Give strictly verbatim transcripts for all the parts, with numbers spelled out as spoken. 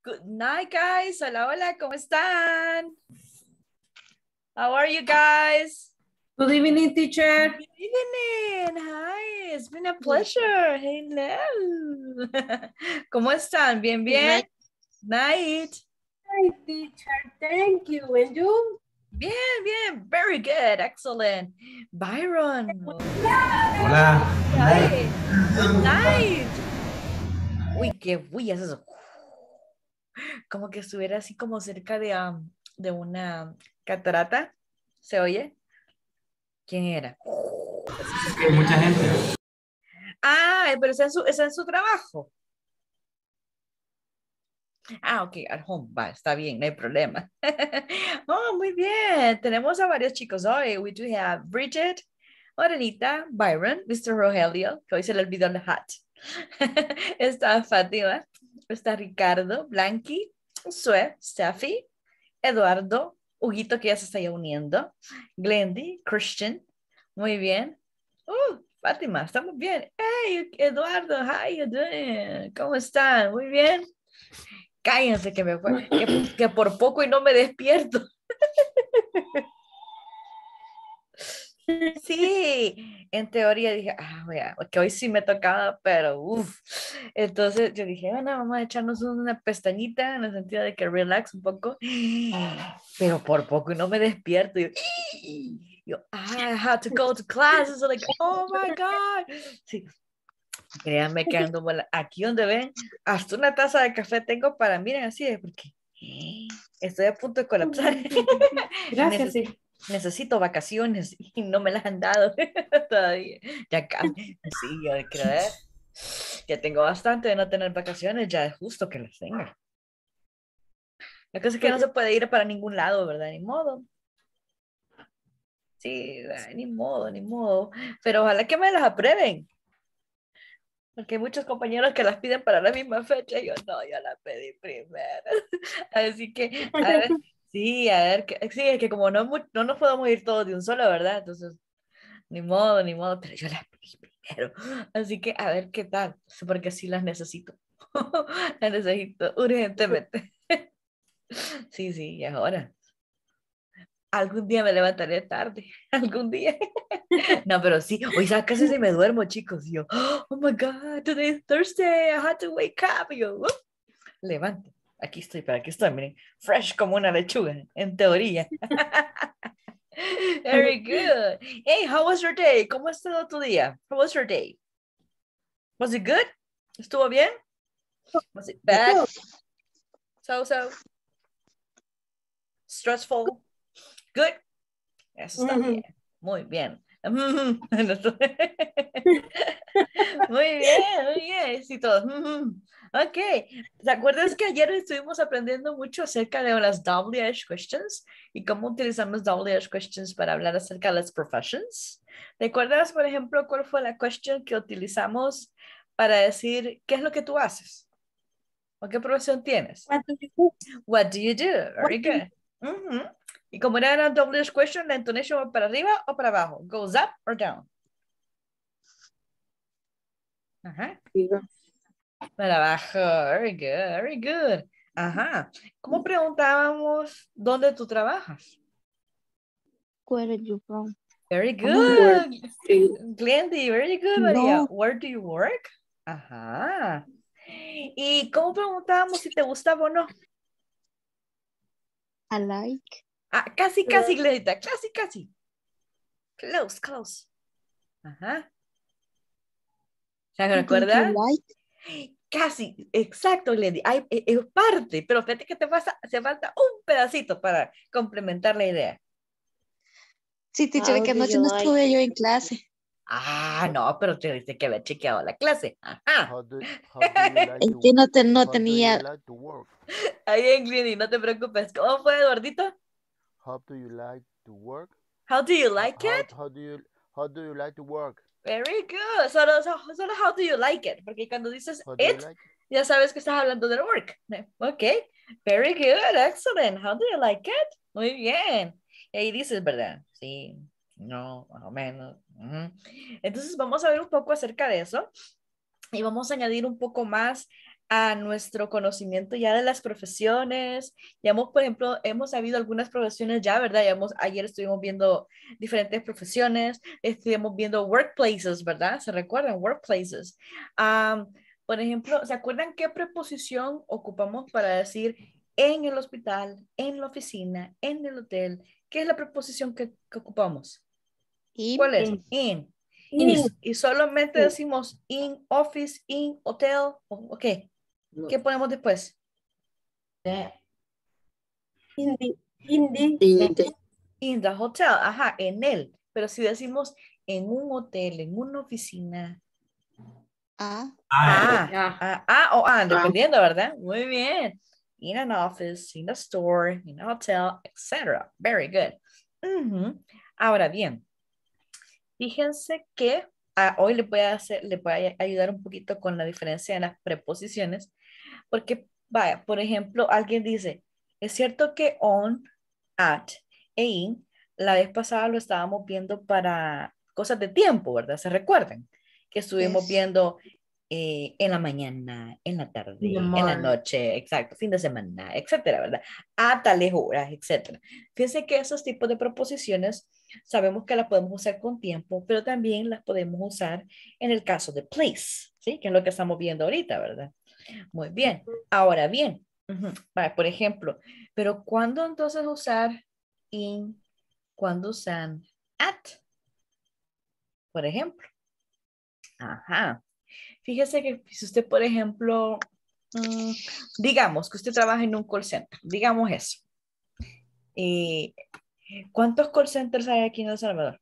Good night, guys. Hola, hola, ¿cómo están? How are you guys? Good evening, teacher. Good evening. Hi, it's been a pleasure. Hello. ¿Cómo están? Bien, bien. Night. Hi, teacher. Thank you. And you? Bien, bien. Very good. Excellent. Byron. Hola. Hi. Good night. Uy, qué uy, eso es como que estuviera así como cerca de, um, de una catarata. ¿Se oye? ¿Quién era? Hay mucha gente. Ah, pero está en su, está en su trabajo. Ah, ok, at home, va, está bien, no hay problema. Oh, muy bien. Tenemos a varios chicos hoy. We do have Bridget, Orenita, Byron, mister Rogelio, que hoy se le olvidó el hat. Está Fátima, está Ricardo, Blanqui, Sue, Steffi, Eduardo, Huguito, que ya se está ya uniendo, Glendy, Christian, muy bien. Uh, Fátima, estamos bien. Hey, Eduardo, how you doing? ¿Cómo están? Muy bien. Cállense que me fue, que, que por poco y no me despierto. Sí, en teoría dije, ah, vea, que hoy sí me tocaba, pero uff. Entonces yo dije, bueno, vamos a echarnos una pestañita en el sentido de que relax un poco, pero por poco y no me despierto. Yo, yo I had to go to class. So like, oh my God. Sí, créanme que ando bola- aquí donde ven, hasta una taza de café tengo para, miren, así es, porque estoy a punto de colapsar. Gracias, Neces- sí. necesito vacaciones y no me las han dado todavía. Ya casi, sí, yo creo, ¿eh? Ya tengo bastante de no tener vacaciones, ya es justo que las tenga. La cosa es que no se puede ir para ningún lado, ¿verdad? Ni modo. Sí, ay, ni modo, ni modo. Pero ojalá que me las aprueben. Porque hay muchos compañeros que las piden para la misma fecha y yo no, yo la pedí primero. Así que, a ver, sí, a ver, que, sí, es que como no, mu- no nos podemos ir todos de un solo, ¿verdad? Entonces, ni modo, ni modo, pero yo las pedí primero. Así que, a ver qué tal, sí, porque sí las necesito. Las necesito urgentemente. Sí, sí, ya es hora. Algún día me levantaré tarde, algún día. No, pero sí, hoy ya casi se me duermo, chicos. Y yo, oh my God, today is Thursday, I had to wake up. Y yo, "Uh, levante, aquí estoy, para aquí estoy, miren, fresh como una lechuga, en teoría. Very good. Hey, how was your day? ¿Cómo ha estado tu día? How was your day? Was it good? ¿Estuvo bien? Was it bad? So, so. Stressful? Good? Eso está bien. Muy bien. Muy bien, muy bien. Sí, todos. Ok. ¿Te acuerdas que ayer estuvimos aprendiendo mucho acerca de las W H questions y cómo utilizamos W H questions para hablar acerca de las professions? ¿Te acuerdas, por ejemplo, cuál fue la question que utilizamos para decir qué es lo que tú haces? ¿O qué profesión tienes? What do you do? What do you do? Very good. Ujú. Y como era una W H question, la intonation va para arriba o para abajo. Goes up or down. Ajá. Para abajo. Very good, very good. Ajá. ¿Cómo preguntábamos dónde tú trabajas? Where are you from? Very Where good. do you- Glendy, very good, María. No, Where do you work? Ajá. ¿Y cómo preguntábamos si te gustaba o no? I like. Ah, casi, casi, Glendita. Casi, casi. Close, close. Ajá. ¿Se Don't you recuerda? like? Casi, exacto, Glendy. Hay, es es parte, pero fíjate que te pasa, se falta un pedacito para complementar la idea. Sí, teacher, How que do anoche you no like estuve yo en clase. Ah, no, pero te dice que haber chequeado la clase. Ajá. How do how do you like Es to que no, te, no how do you tenía. like to work? Ahí en Glendy, no te preocupes. ¿Cómo fue, Eduardito? How do you like to work? How do you How, like how, it? how do you how do you like to work? Very good. Solo, so- solo how do you like it? Porque cuando dices How do you it, like? ya sabes que estás hablando del work. Ok. Very good. Excellent. How do you like it? Muy bien. Y ahí dices, ¿verdad? Sí, no, más o menos. Ujú. Entonces vamos a ver un poco acerca de eso y vamos a añadir un poco más a nuestro conocimiento ya de las profesiones. Ya hemos, por ejemplo, hemos sabido algunas profesiones ya, ¿verdad? Ya hemos, ayer estuvimos viendo diferentes profesiones, estuvimos viendo workplaces, ¿verdad? ¿Se recuerdan? Workplaces. Um, por ejemplo, ¿se acuerdan qué preposición ocupamos para decir en el hospital, en la oficina, en el hotel? ¿Qué es la preposición que, que ocupamos? In. ¿Cuál es? In. In. In. Y, y solamente In. decimos in office, in hotel, o- ok. No. ¿Qué ponemos después? The- In the, in the, in the- In the hotel, ajá, en él. Pero si decimos en un hotel, en una oficina, A. ah, Ah. ah, ah o ah, dependiendo, ¿verdad? Muy bien. In an office, in a store, in a hotel, etcétera. Very good. Ujú. Ahora bien, fíjense que ah, hoy les voy a hacer, les voy a ayudar un poquito con la diferencia en las preposiciones, porque, vaya, por ejemplo, alguien dice, es cierto que on, at e in, la vez pasada lo estábamos viendo para cosas de tiempo, ¿verdad? ¿Se recuerdan? Que estuvimos Yes. viendo eh, en la mañana, en la tarde, In the en la morning. noche, exacto, fin de semana, etcétera, ¿verdad? A tales horas, etcétera. Fíjense que esos tipos de proposiciones sabemos que las podemos usar con tiempo, pero también las podemos usar en el caso de place, ¿sí? Que es lo que estamos viendo ahorita, ¿verdad? Muy bien. Ahora bien, ujú, vale, por ejemplo, pero ¿cuándo entonces usar in? ¿Cuándo usan at? Por ejemplo. Ajá. Fíjese que si usted, por ejemplo, mm, digamos que usted trabaja en un call center, digamos eso. Eh, ¿Cuántos call centers hay aquí en El Salvador?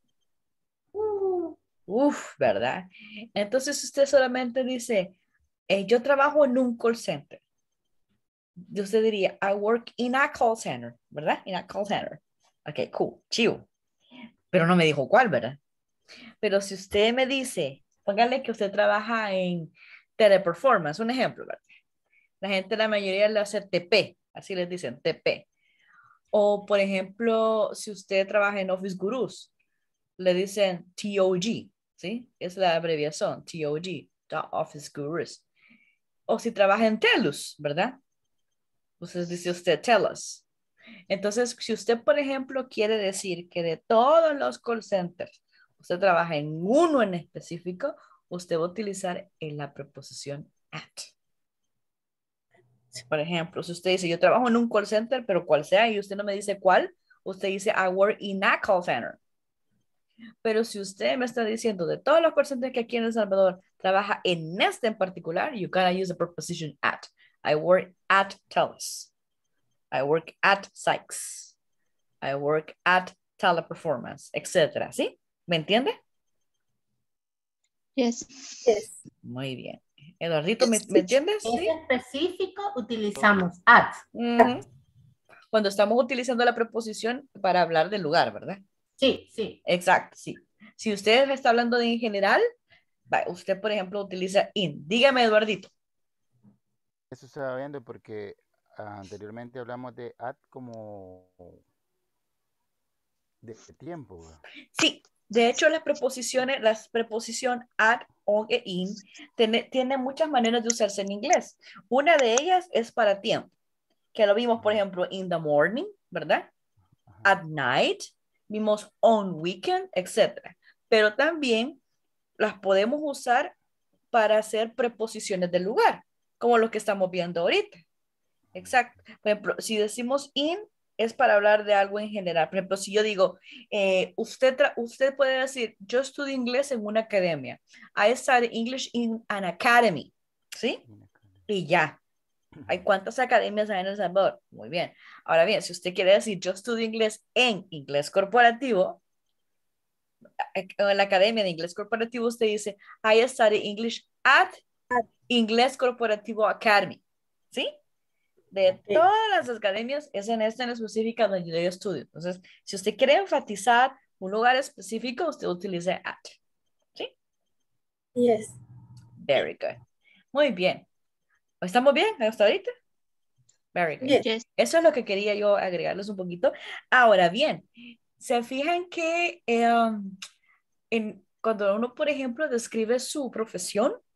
uh, Uf, ¿verdad? Entonces usted solamente dice, eh, yo trabajo en un call center. Usted diría, I work in a call center, ¿verdad? In a call center. Ok, cool, chivo. Pero no me dijo cuál, ¿verdad? Pero si usted me dice, póngale que usted trabaja en teleperformance, un ejemplo, ¿verdad? La gente, la mayoría le hace T P, así les dicen, T P. O, por ejemplo, si usted trabaja en Office Gurus, le dicen T O G, ¿sí? Es la abreviación, T O G, Office Gurus. O si trabaja en TELUS, ¿verdad? Entonces dice usted TELUS. Entonces, si usted, por ejemplo, quiere decir que de todos los call centers, usted trabaja en uno en específico, usted va a utilizar en la preposición at. Por ejemplo, si usted dice, yo trabajo en un call center, pero cual sea, y usted no me dice cuál, usted dice, I work in a call center. Pero si usted me está diciendo de todos los call centers que aquí en El Salvador trabaja en este en particular, you gotta use the preposition at. I work at TELUS. I work at Sykes. I work at Teleperformance, etcétera. ¿Sí? ¿Me entiende? Yes. yes. Muy bien. Eduardito, ¿me, ¿me entiendes? Es ¿Sí? específico, utilizamos at. Ujú. Cuando estamos utilizando la preposición para hablar del lugar, ¿verdad? Sí, sí. Exacto, sí. Si usted me está hablando de en general, va, usted, por ejemplo, utiliza in. Dígame, Eduardito. Eso se va viendo porque ah, anteriormente hablamos de at como de tiempo, ¿verdad? Sí, de hecho, las preposiciones, las preposición at, on e in, tiene, tiene muchas maneras de usarse en inglés. Una de ellas es para tiempo, que lo vimos, por ejemplo, in the morning, ¿verdad? Ajá. At night, vimos on weekend, etcétera. Pero también las podemos usar para hacer preposiciones del lugar, como lo que estamos viendo ahorita. Exacto. Por ejemplo, si decimos in, es para hablar de algo en general. Por ejemplo, si yo digo, eh, usted, usted puede decir, yo estudio inglés en una academia. I study English in an academy. ¿Sí? Y ya. ¿Hay cuántas academias hay en El Salvador? Muy bien. Ahora bien, si usted quiere decir, yo estudio inglés en inglés corporativo, en la Academia de Inglés Corporativo, usted dice, I study English at Inglés Corporativo Academy. ¿Sí? De Sí. todas las academias, es en esta en específica donde yo estudio. Entonces, si usted quiere enfatizar un lugar específico, usted utiliza at. ¿Sí? Yes. Very good. Muy bien. ¿Estamos bien hasta ahorita? Very good. Yes. Yes. Eso es lo que quería yo agregarles un poquito. Ahora bien, se fijan que eh, en, cuando uno, por ejemplo, describe su profesión,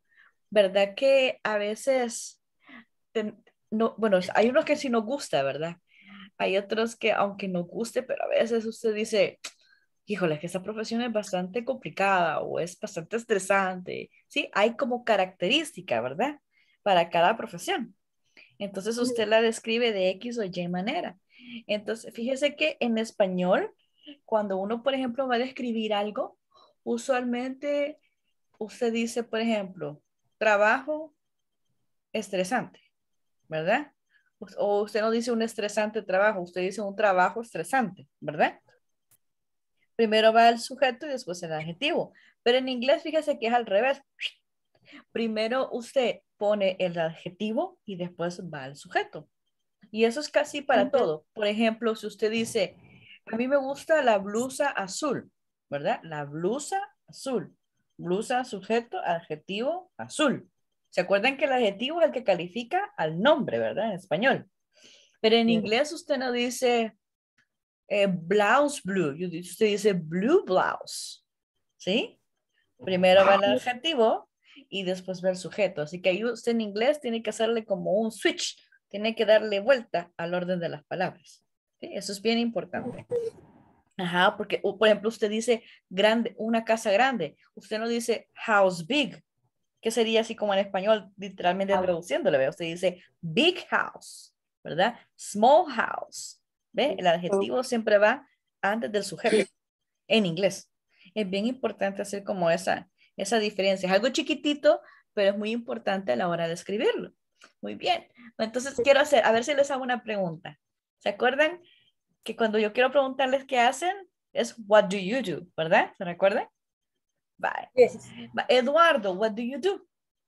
¿verdad que a veces, ten- no, bueno, hay unos que sí nos gusta, ¿verdad? Hay otros que aunque nos guste, pero a veces usted dice, híjole, que esta profesión es bastante complicada o es bastante estresante. Sí, hay como característica, ¿verdad? Para cada profesión. Entonces usted la describe de X o Y manera. Entonces, fíjese que en español, cuando uno, por ejemplo, va a describir algo, usualmente usted dice, por ejemplo, trabajo estresante, ¿verdad? O usted no dice un estresante trabajo, usted dice un trabajo estresante, ¿verdad? Primero va el sujeto y después el adjetivo. Pero en inglés, fíjese que es al revés. Primero usted pone el adjetivo y después va el sujeto. Y eso es casi para todo. Por ejemplo, si usted dice, a mí me gusta la blusa azul, ¿verdad? La blusa azul. Blusa, sujeto, adjetivo, azul. ¿Se acuerdan que el adjetivo es el que califica al nombre, ¿verdad? En español. Pero en inglés usted no dice eh, blouse blue, usted dice blue blouse, ¿sí? Primero va el adjetivo y después va el sujeto. Así que ahí usted en inglés tiene que hacerle como un switch, tiene que darle vuelta al orden de las palabras. ¿Sí? Eso es bien importante. Ajá, porque por ejemplo usted dice grande, una casa grande. Usted no dice house big, que sería así como en español, literalmente traduciéndole, ¿ve? Usted dice big house, ¿verdad? Small house, ¿ve? El adjetivo siempre va antes del sujeto, en inglés. Es bien importante hacer como esa, esa diferencia. Es algo chiquitito, pero es muy importante a la hora de escribirlo. Muy bien. Entonces quiero hacer, a ver si les hago una pregunta. ¿Se acuerdan que cuando yo quiero preguntarles qué hacen, es what do you do, ¿verdad? ¿Se recuerdan? Bye. Yes. Eduardo, what do you do?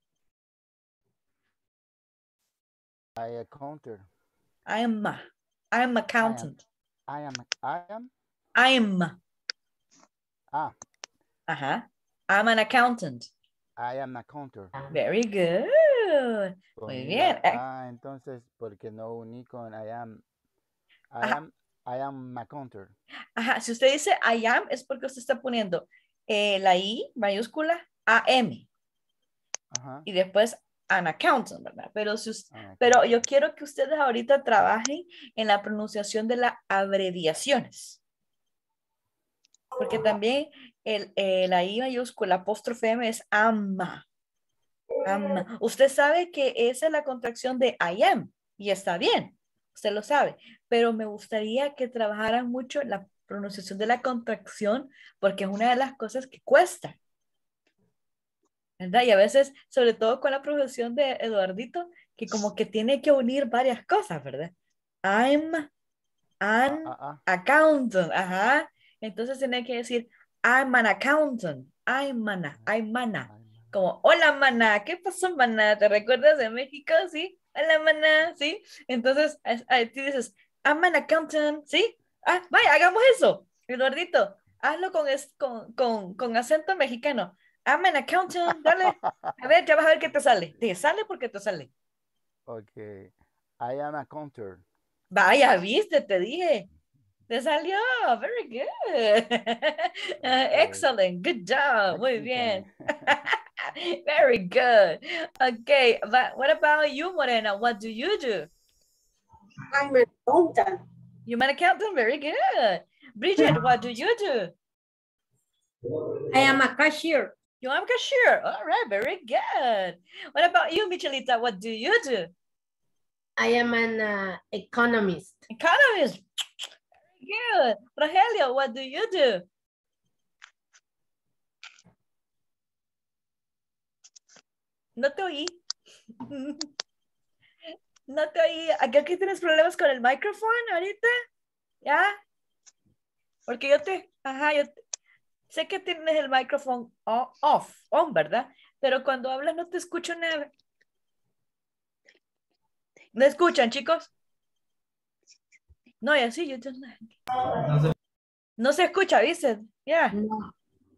I a counter. I'm a, I'm accountant. I am. I am. I'm. Ah. Ajá. I'm an accountant. I am a counter. Very good. Muy bien. Ah, entonces, porque no uní con I am. I Ajá. am. I am a counter. Ajá. Si usted dice I am, es porque usted está poniendo eh, la I mayúscula, A M. Ajá. Y después an accountant, ¿verdad? Pero, si usted, ah, pero yo quiero que ustedes ahorita trabajen en la pronunciación de las abreviaciones. Porque también el, el, la I mayúscula, apóstrofe M es ama. ama. Usted sabe que esa es la contracción de I am y está bien, usted lo sabe, pero me gustaría que trabajaran mucho la pronunciación de la contracción porque es una de las cosas que cuesta, ¿verdad? Y a veces, sobre todo con la profesión de Eduardito, que como que tiene que unir varias cosas, ¿verdad? I'm an ah, ah, ah. accountant, ajá. Entonces tiene que decir, I'm an accountant, I'm an, I'm an. Como, hola, maná, ¿qué pasó, maná? ¿Te recuerdas de México? ¿Sí? Hola, maná, ¿sí? Entonces, tú dices, I'm an accountant, ¿sí? Ah, vaya, hagamos eso. Eduardito, hazlo con, con, con, con acento mexicano. I'm an accountant, dale. A ver, ya vas a ver qué te sale. Te sale porque te sale. Ok. I am a counter. Vaya, viste, te dije. Te salió. Very good. Uh, excellent. Good job. Muy bien. Very good. Okay, but what about you, Morena? What do you do? I'm an accountant. You're an accountant. Very good. Bridget, what do you do? I am a cashier. You are a cashier. All right, very good. What about you, Michelita? What do you do? I am an uh, economist. Economist. Very good. Rogelio, what do you do? No te oí. No te oí. ¿Aquí, aquí tienes problemas con el micrófono ahorita? ¿Ya? Porque yo te... Ajá, yo te, sé que tienes el micrófono off, on, ¿verdad? Pero cuando hablas no te escucho nada. ¿Me escuchan, chicos? No, y así, yo... No, no se escucha, ¿viste? Ya. Yeah. No.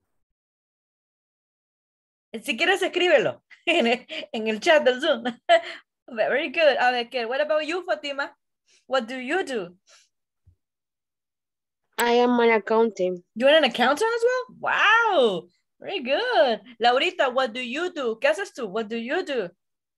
Si quieres, escríbelo en el, en el chat del Zoom. Very good. A ver, ¿qué? What about you, Fatima? What do you do? I am an accountant. You're an accountant as well? Wow. Very good. Laurita, what do you do? ¿Qué haces tú? What do you do?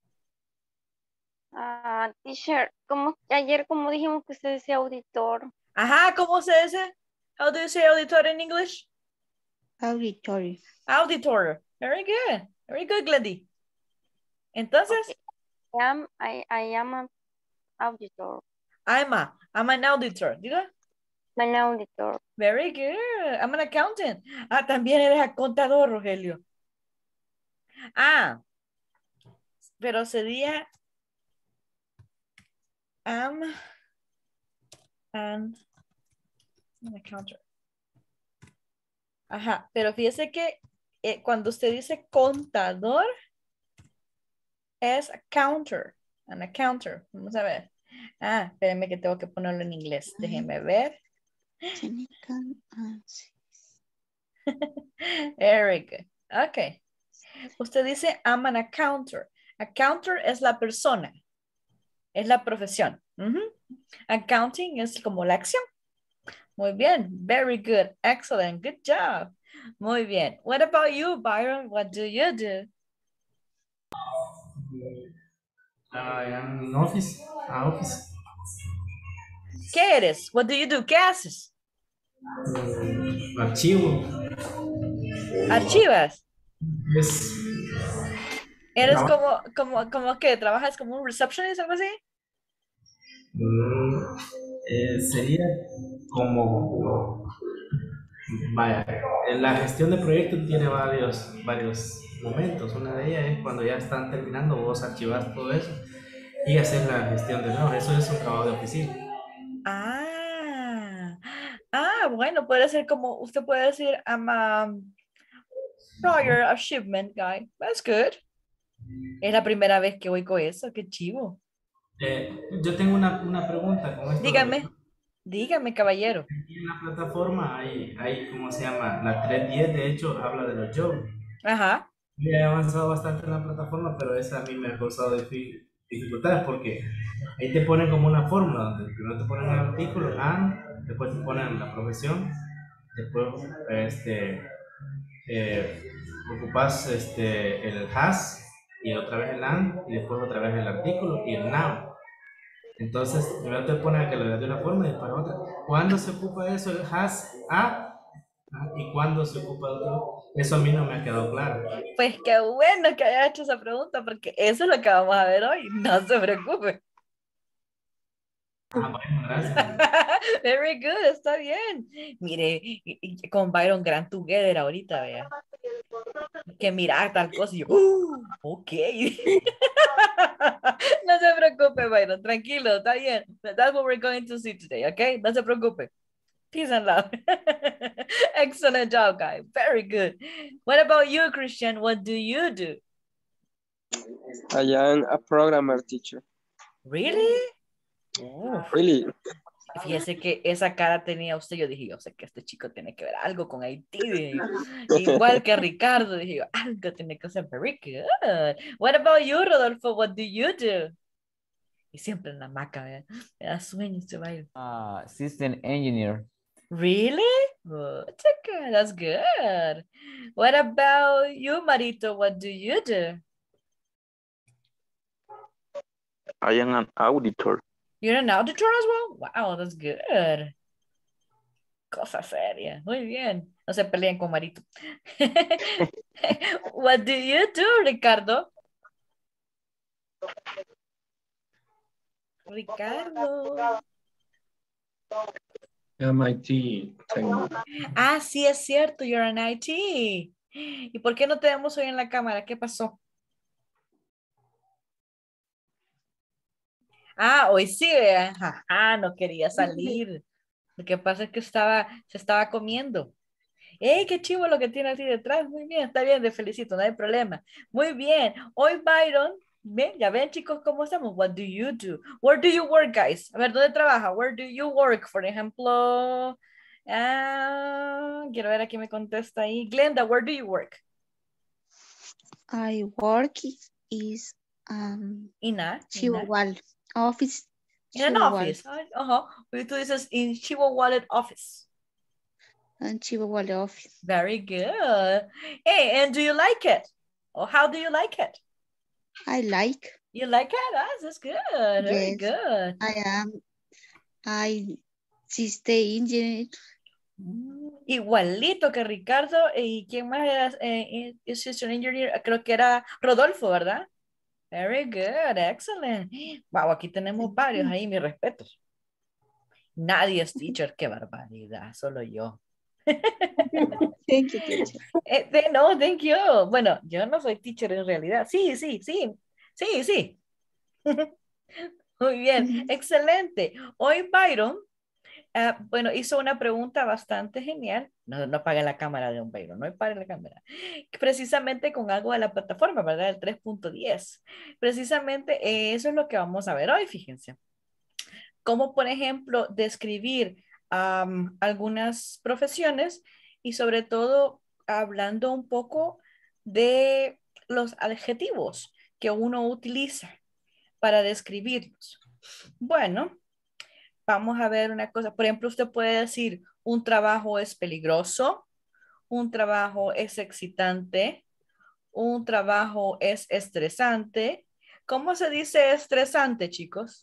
Ah, teacher, como ayer como dijimos que usted decía auditor. Ajá, ¿cómo se dice? How do you say auditor in English? Auditory. Auditor. Very good. Very good, Glendy. Entonces, Okay. I am, I, I am an auditor. I'm a, I'm an auditor. ¿Diga? I'm an auditor. Very good. I'm an accountant. Ah, también eres contador, Rogelio. Ah, pero sería I'm an, an accountant. Ajá, pero fíjese que eh, cuando usted dice contador, es accounter, an accounter. Vamos a ver. Ah, espérenme que tengo que ponerlo en inglés. Déjenme ver. Technical answers. Very good. Ok. Usted dice, I'm an accounter. Accounter es la persona. Es la profesión. Uh-huh. Accounting es como la acción. Muy bien. Very good. Excellent. Good job. Muy bien. What about you, Byron? What do you do? I am in office. A office. ¿Qué eres? What do you do? ¿Qué haces? Mm, archivo. Archivas. Es. ¿Eres No. como, como, como que trabajas como un receptionist o algo así? Mm, eh, sería como. Vaya, la gestión de proyectos tiene varios, varios momentos. Una de ellas es cuando ya están terminando, vos archivas todo eso y haces la gestión de nuevo. Eso es un trabajo de oficina. Ah, ah, bueno, puede ser como, usted puede decir, I'm a prior achievement guy. That's good. Es la primera vez que oigo eso, qué chivo. Eh, yo tengo una, una pregunta con esto. Dígame, De, dígame, caballero. aquí en la plataforma hay, hay, ¿cómo se llama? La tres diez, de hecho, habla de los jobs. Ajá. Yo he avanzado bastante en la plataforma, pero esa a mí me ha causado difi- dificultades porque ahí te ponen como una fórmula donde primero te ponen el artículo, and, después te ponen la profesión, después este, eh, ocupas este, el has y otra vez el and y después otra vez el artículo y el now. Entonces, primero te ponen a que lo veas de una forma y después otra. ¿Cuándo se ocupa eso, el has a? ¿Y cuándo se ocupa otro? Eso a mí no me ha quedado claro. Pues qué bueno que haya hecho esa pregunta, porque eso es lo que vamos a ver hoy. No se preocupe. Ah, bueno, gracias. Very good, está bien. Mire, y- y con Byron Grand Together ahorita, vea. Que mirar tal cosa y yo, "Uh, ok." No se preocupe, Byron, tranquilo, está bien. That's what we're going to see today, okay? No se preocupe. Peace and love. Excellent job, guy. Very good. What about you, Christian? What do you do? I am a programmer teacher. Really? Oh, Really? fíjese que esa cara tenía usted. Yo dije, yo sé que este chico tiene que ver algo con Haití. Dije yo. Igual que Ricardo, dije yo, algo tiene que ser. Very good. What about you, Rodolfo? What do you do? Y siempre en la maca, ¿verdad? Me da sueño este baile. Uh, system engineer. Really? Oh, that's good. That's good. What about you, Marito? What do you do? I am an auditor. You're an auditor as well? Wow, that's good. Cosa seria. Muy bien. No se peleen con Marito. What do you do, Ricardo? Ricardo. M I T técnico. Ah, sí, es cierto. You're an I T. ¿Y por qué no te vemos hoy en la cámara? ¿Qué pasó? Ah, hoy sí, vea. Ajá, no quería salir. Lo que pasa es que estaba, se estaba comiendo. ¡Ey, qué chivo lo que tiene así detrás! Muy bien, está bien, te felicito, no hay problema. Muy bien. Hoy, Byron, ¿ven? Ya ven, chicos, cómo estamos. What do you do? Where do you work, guys? A ver, ¿dónde trabaja? Where do you work? Por ejemplo, ah, quiero ver a quién me contesta ahí. Glenda, where do you work? I work is um Ina. Chihuahua office. In an Chihuahua. office. Ajá. Uh-huh. Y tú dices in Chihuahua office. and Chivawale office. Very good. Hey, and do you like it? Or how do you like it? I like. You like it? Ah, that's good. Very Yes. good. I am. I stay engineer. Mm, Igualito que Ricardo. ¿Y quién más era? Eh, eh, System Engineer? Creo que era Rodolfo, ¿verdad? Very good. Excellent. Wow, aquí tenemos varios ahí, mis respetos. Nadie es teacher. Qué barbaridad. Solo yo. Thank you, teacher. Eh, de- no, thank you. Bueno, yo no soy teacher en realidad. Sí, sí, sí. Sí, sí. Muy bien. Excelente. Hoy Byron, ah, bueno, hizo una pregunta bastante genial. No, no apague la cámara de un Byron, no apague la cámara. Precisamente con algo de la plataforma, ¿verdad? El tres punto diez. Precisamente eh, eso es lo que vamos a ver hoy, fíjense. Como por ejemplo, describir am, algunas profesiones y sobre todo hablando un poco de los adjetivos que uno utiliza para describirlos. Bueno, vamos a ver una cosa. Por ejemplo, usted puede decir un trabajo es peligroso, un trabajo es excitante, un trabajo es estresante. ¿Cómo se dice estresante, chicos?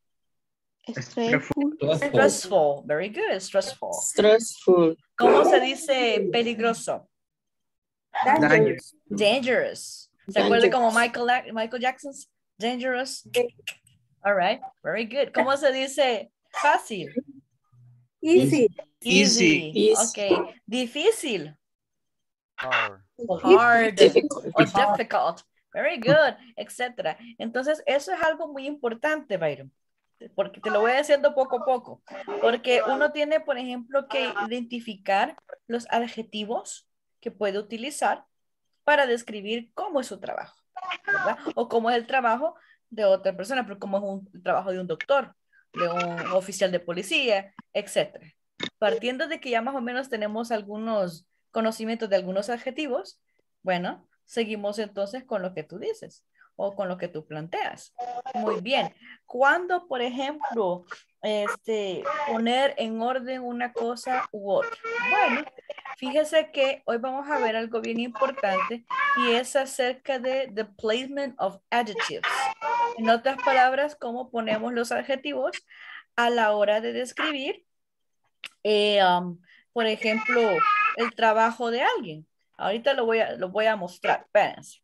Stressful. Stressful. Very good. Stressful. Stressful. ¿Cómo se dice peligroso? Dangerous. Dangerous. ¿Se acuerda como Michael, Michael Jackson's Dangerous? All right. Very good. ¿Cómo se dice fácil? Easy. Easy. Easy. Ok. Difícil. Hard. Hard. Difficult. O difficult. Very good. Etcétera. Entonces, eso es algo muy importante, Byron. Porque te lo voy diciendo poco a poco. Porque uno tiene, por ejemplo, que identificar los adjetivos que puede utilizar para describir cómo es su trabajo, ¿verdad? O cómo es el trabajo de otra persona, pero cómo es un, el trabajo de un doctor, de un oficial de policía, etcétera. Partiendo de que ya más o menos tenemos algunos conocimientos de algunos adjetivos, bueno, seguimos entonces con lo que tú dices o con lo que tú planteas. Muy bien. Cuando, por ejemplo, este, poner en orden una cosa u otra. Bueno, fíjese que hoy vamos a ver algo bien importante y es acerca de the placement of adjectives. En otras palabras, cómo ponemos los adjetivos a la hora de describir, eh, um, por ejemplo, el trabajo de alguien. Ahorita lo voy a, lo voy a mostrar. Espérense.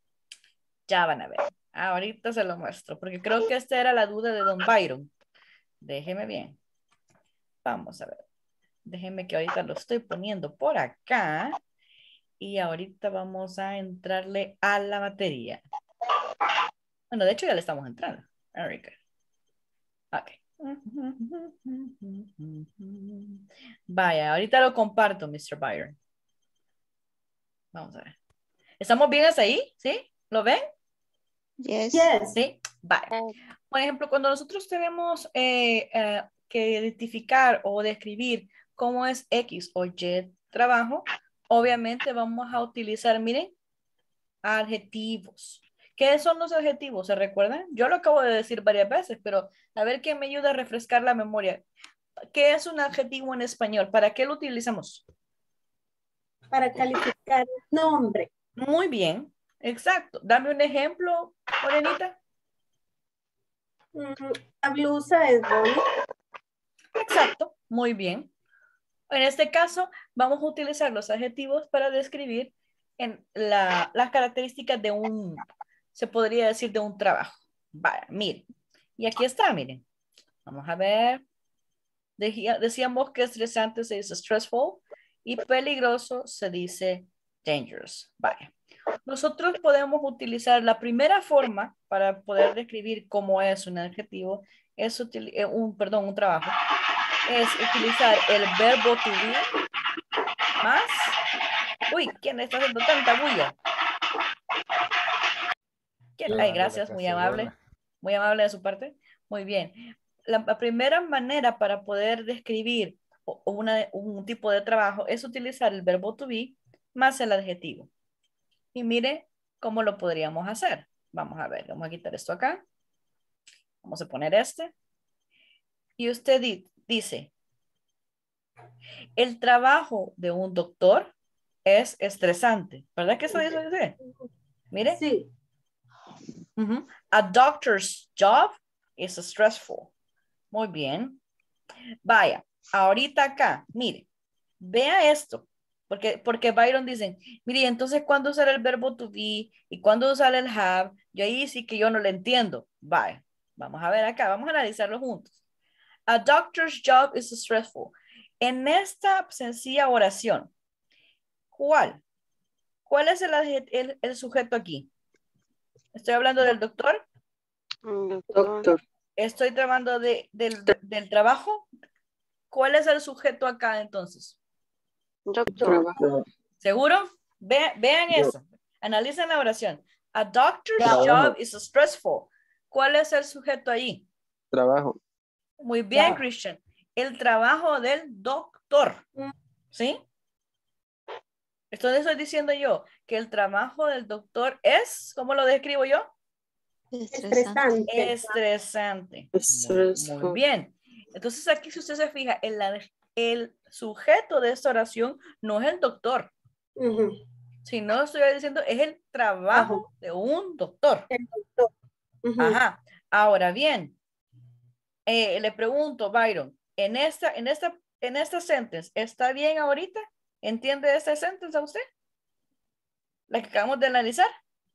Ya van a ver. Ahorita se lo muestro, porque creo que esta era la duda de Don Byron. Déjeme bien. Vamos a ver. Déjeme que ahorita lo estoy poniendo por acá. Y ahorita vamos a entrarle a la materia. Bueno, de hecho ya le estamos entrando. Very good. Ok. Vaya, ahorita lo comparto, mister Byron. Vamos a ver. ¿Estamos bien hasta ahí? ¿Sí? ¿Lo ven? Yes. Yes. Sí. Vaya. Por ejemplo, cuando nosotros tenemos eh, eh, que identificar o describir cómo es X o Y trabajo, obviamente vamos a utilizar, miren, adjetivos. ¿Qué son los adjetivos? ¿Se recuerdan? Yo lo acabo de decir varias veces, pero a ver quién me ayuda a refrescar la memoria. ¿Qué es un adjetivo en español? ¿Para qué lo utilizamos? Para calificar nombre. Muy bien, exacto. Dame un ejemplo, Morenita. Mm, La blusa es bonita. Exacto, muy bien. En este caso, vamos a utilizar los adjetivos para describir en la, las características de un, se podría decir, de un trabajo. Vaya, miren. Y aquí está, miren. Vamos a ver. Decía- decíamos que estresante se dice stressful y peligroso se dice dangerous. Vaya. Nosotros podemos utilizar la primera forma para poder describir cómo es un adjetivo, es util- eh, un, perdón, un trabajo, es utilizar el verbo to be más. Uy, ¿quién está haciendo tanta bulla? ¿Quién? Ay, gracias, muy amable. Muy amable de su parte. Muy bien. La, la primera manera para poder describir o- o una- un tipo de trabajo es utilizar el verbo to be más el adjetivo. Y mire cómo lo podríamos hacer. Vamos a ver, vamos a quitar esto acá. Vamos a poner este. Y usted di- dice, El trabajo de un doctor es estresante. ¿Verdad que eso dice usted? Mire. Sí. Uh-huh. A doctor's job is stressful. Muy bien. Vaya, ahorita acá, mire, vea esto. Porque, porque Byron dicen, mire, entonces ¿cuándo usar el verbo to be y cuándo usar el have? Yo ahí sí que yo no lo entiendo. Vaya, vamos a ver acá, vamos a analizarlo juntos. A doctor's job is stressful. En esta sencilla oración, ¿cuál? ¿Cuál es el, el, el sujeto aquí? ¿Estoy hablando del doctor? Doctor. ¿Estoy tratando de, del, del trabajo? ¿Cuál es el sujeto acá entonces? Doctor. ¿Seguro? Ve, vean eso. Analicen la oración. A doctor's Trabajo. job is stressful. ¿Cuál es el sujeto ahí? Trabajo. Muy bien, Ya. Christian. El trabajo del doctor. ¿Sí? Esto le estoy diciendo yo, que el trabajo del doctor es, ¿cómo lo describo yo? Estresante. Estresante. Muy, Stressful. muy bien. Entonces aquí si usted se fija, el, el sujeto de esta oración no es el doctor. Ujú. Sino estoy diciendo es el trabajo de un doctor. El doctor. Ujú. Ajá. Ahora bien, eh, le pregunto, Byron, en esta, en esta, en esta sentence, ¿está bien ahorita? ¿Entiende esta sentence a usted? La que acabamos de analizar.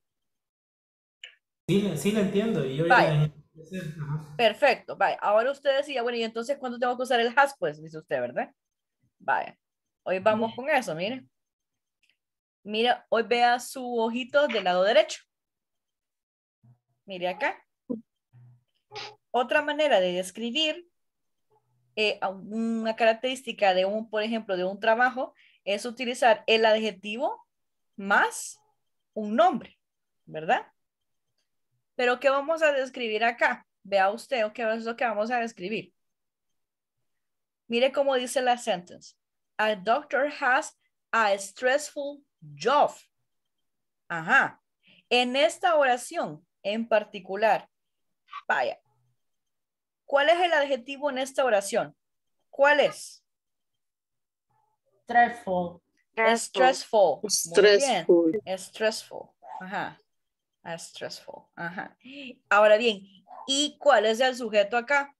Sí, sí la entiendo. Y yo Vaya. ya... Ajá. Perfecto. Vaya. Ahora usted decía, bueno, y entonces ¿cuándo tengo que usar el has? Pues, dice usted, ¿verdad? Vaya. Hoy vamos con eso, mire. Mira, hoy vea su ojito del lado derecho. Mire acá. Otra manera de describir eh, una característica de un, por ejemplo, de un trabajo es utilizar el adjetivo más un nombre, ¿verdad? Pero ¿qué vamos a describir acá? Vea usted qué es lo que vamos a describir. Mire cómo dice la sentence. A doctor has a stressful job. Ajá. En esta oración en particular, vaya, ¿cuál es el adjetivo en esta oración? ¿Cuál es? Stressful. Stressful. Stressful. Muy bien. Stressful. Ajá. Stressful. Ajá. Ahora bien, ¿y cuál es el sujeto acá?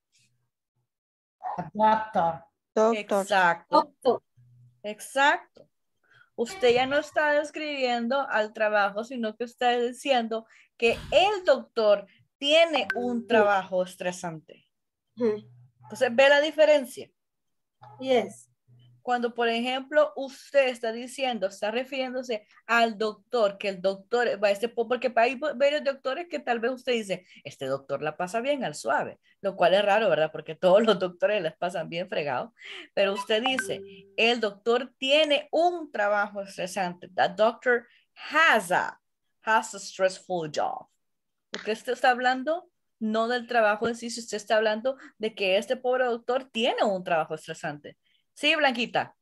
Doctor. Doctor. Exacto. Doctor. Exacto. Usted ya no está describiendo al trabajo, sino que está diciendo que el doctor tiene un trabajo estresante. Ujú. Entonces, ¿ve la diferencia? Yes. Cuando, por ejemplo, usted está diciendo, está refiriéndose al doctor, que el doctor va a este, porque hay varios doctores que tal vez usted dice, este doctor la pasa bien al suave, lo cual es raro, ¿verdad? Porque todos los doctores las pasan bien fregados, pero usted dice, el doctor tiene un trabajo estresante. That doctor has a, has a stressful job. Porque usted está hablando no del trabajo en sí, si usted está hablando de que este pobre doctor tiene un trabajo estresante. Sí, Blanquita.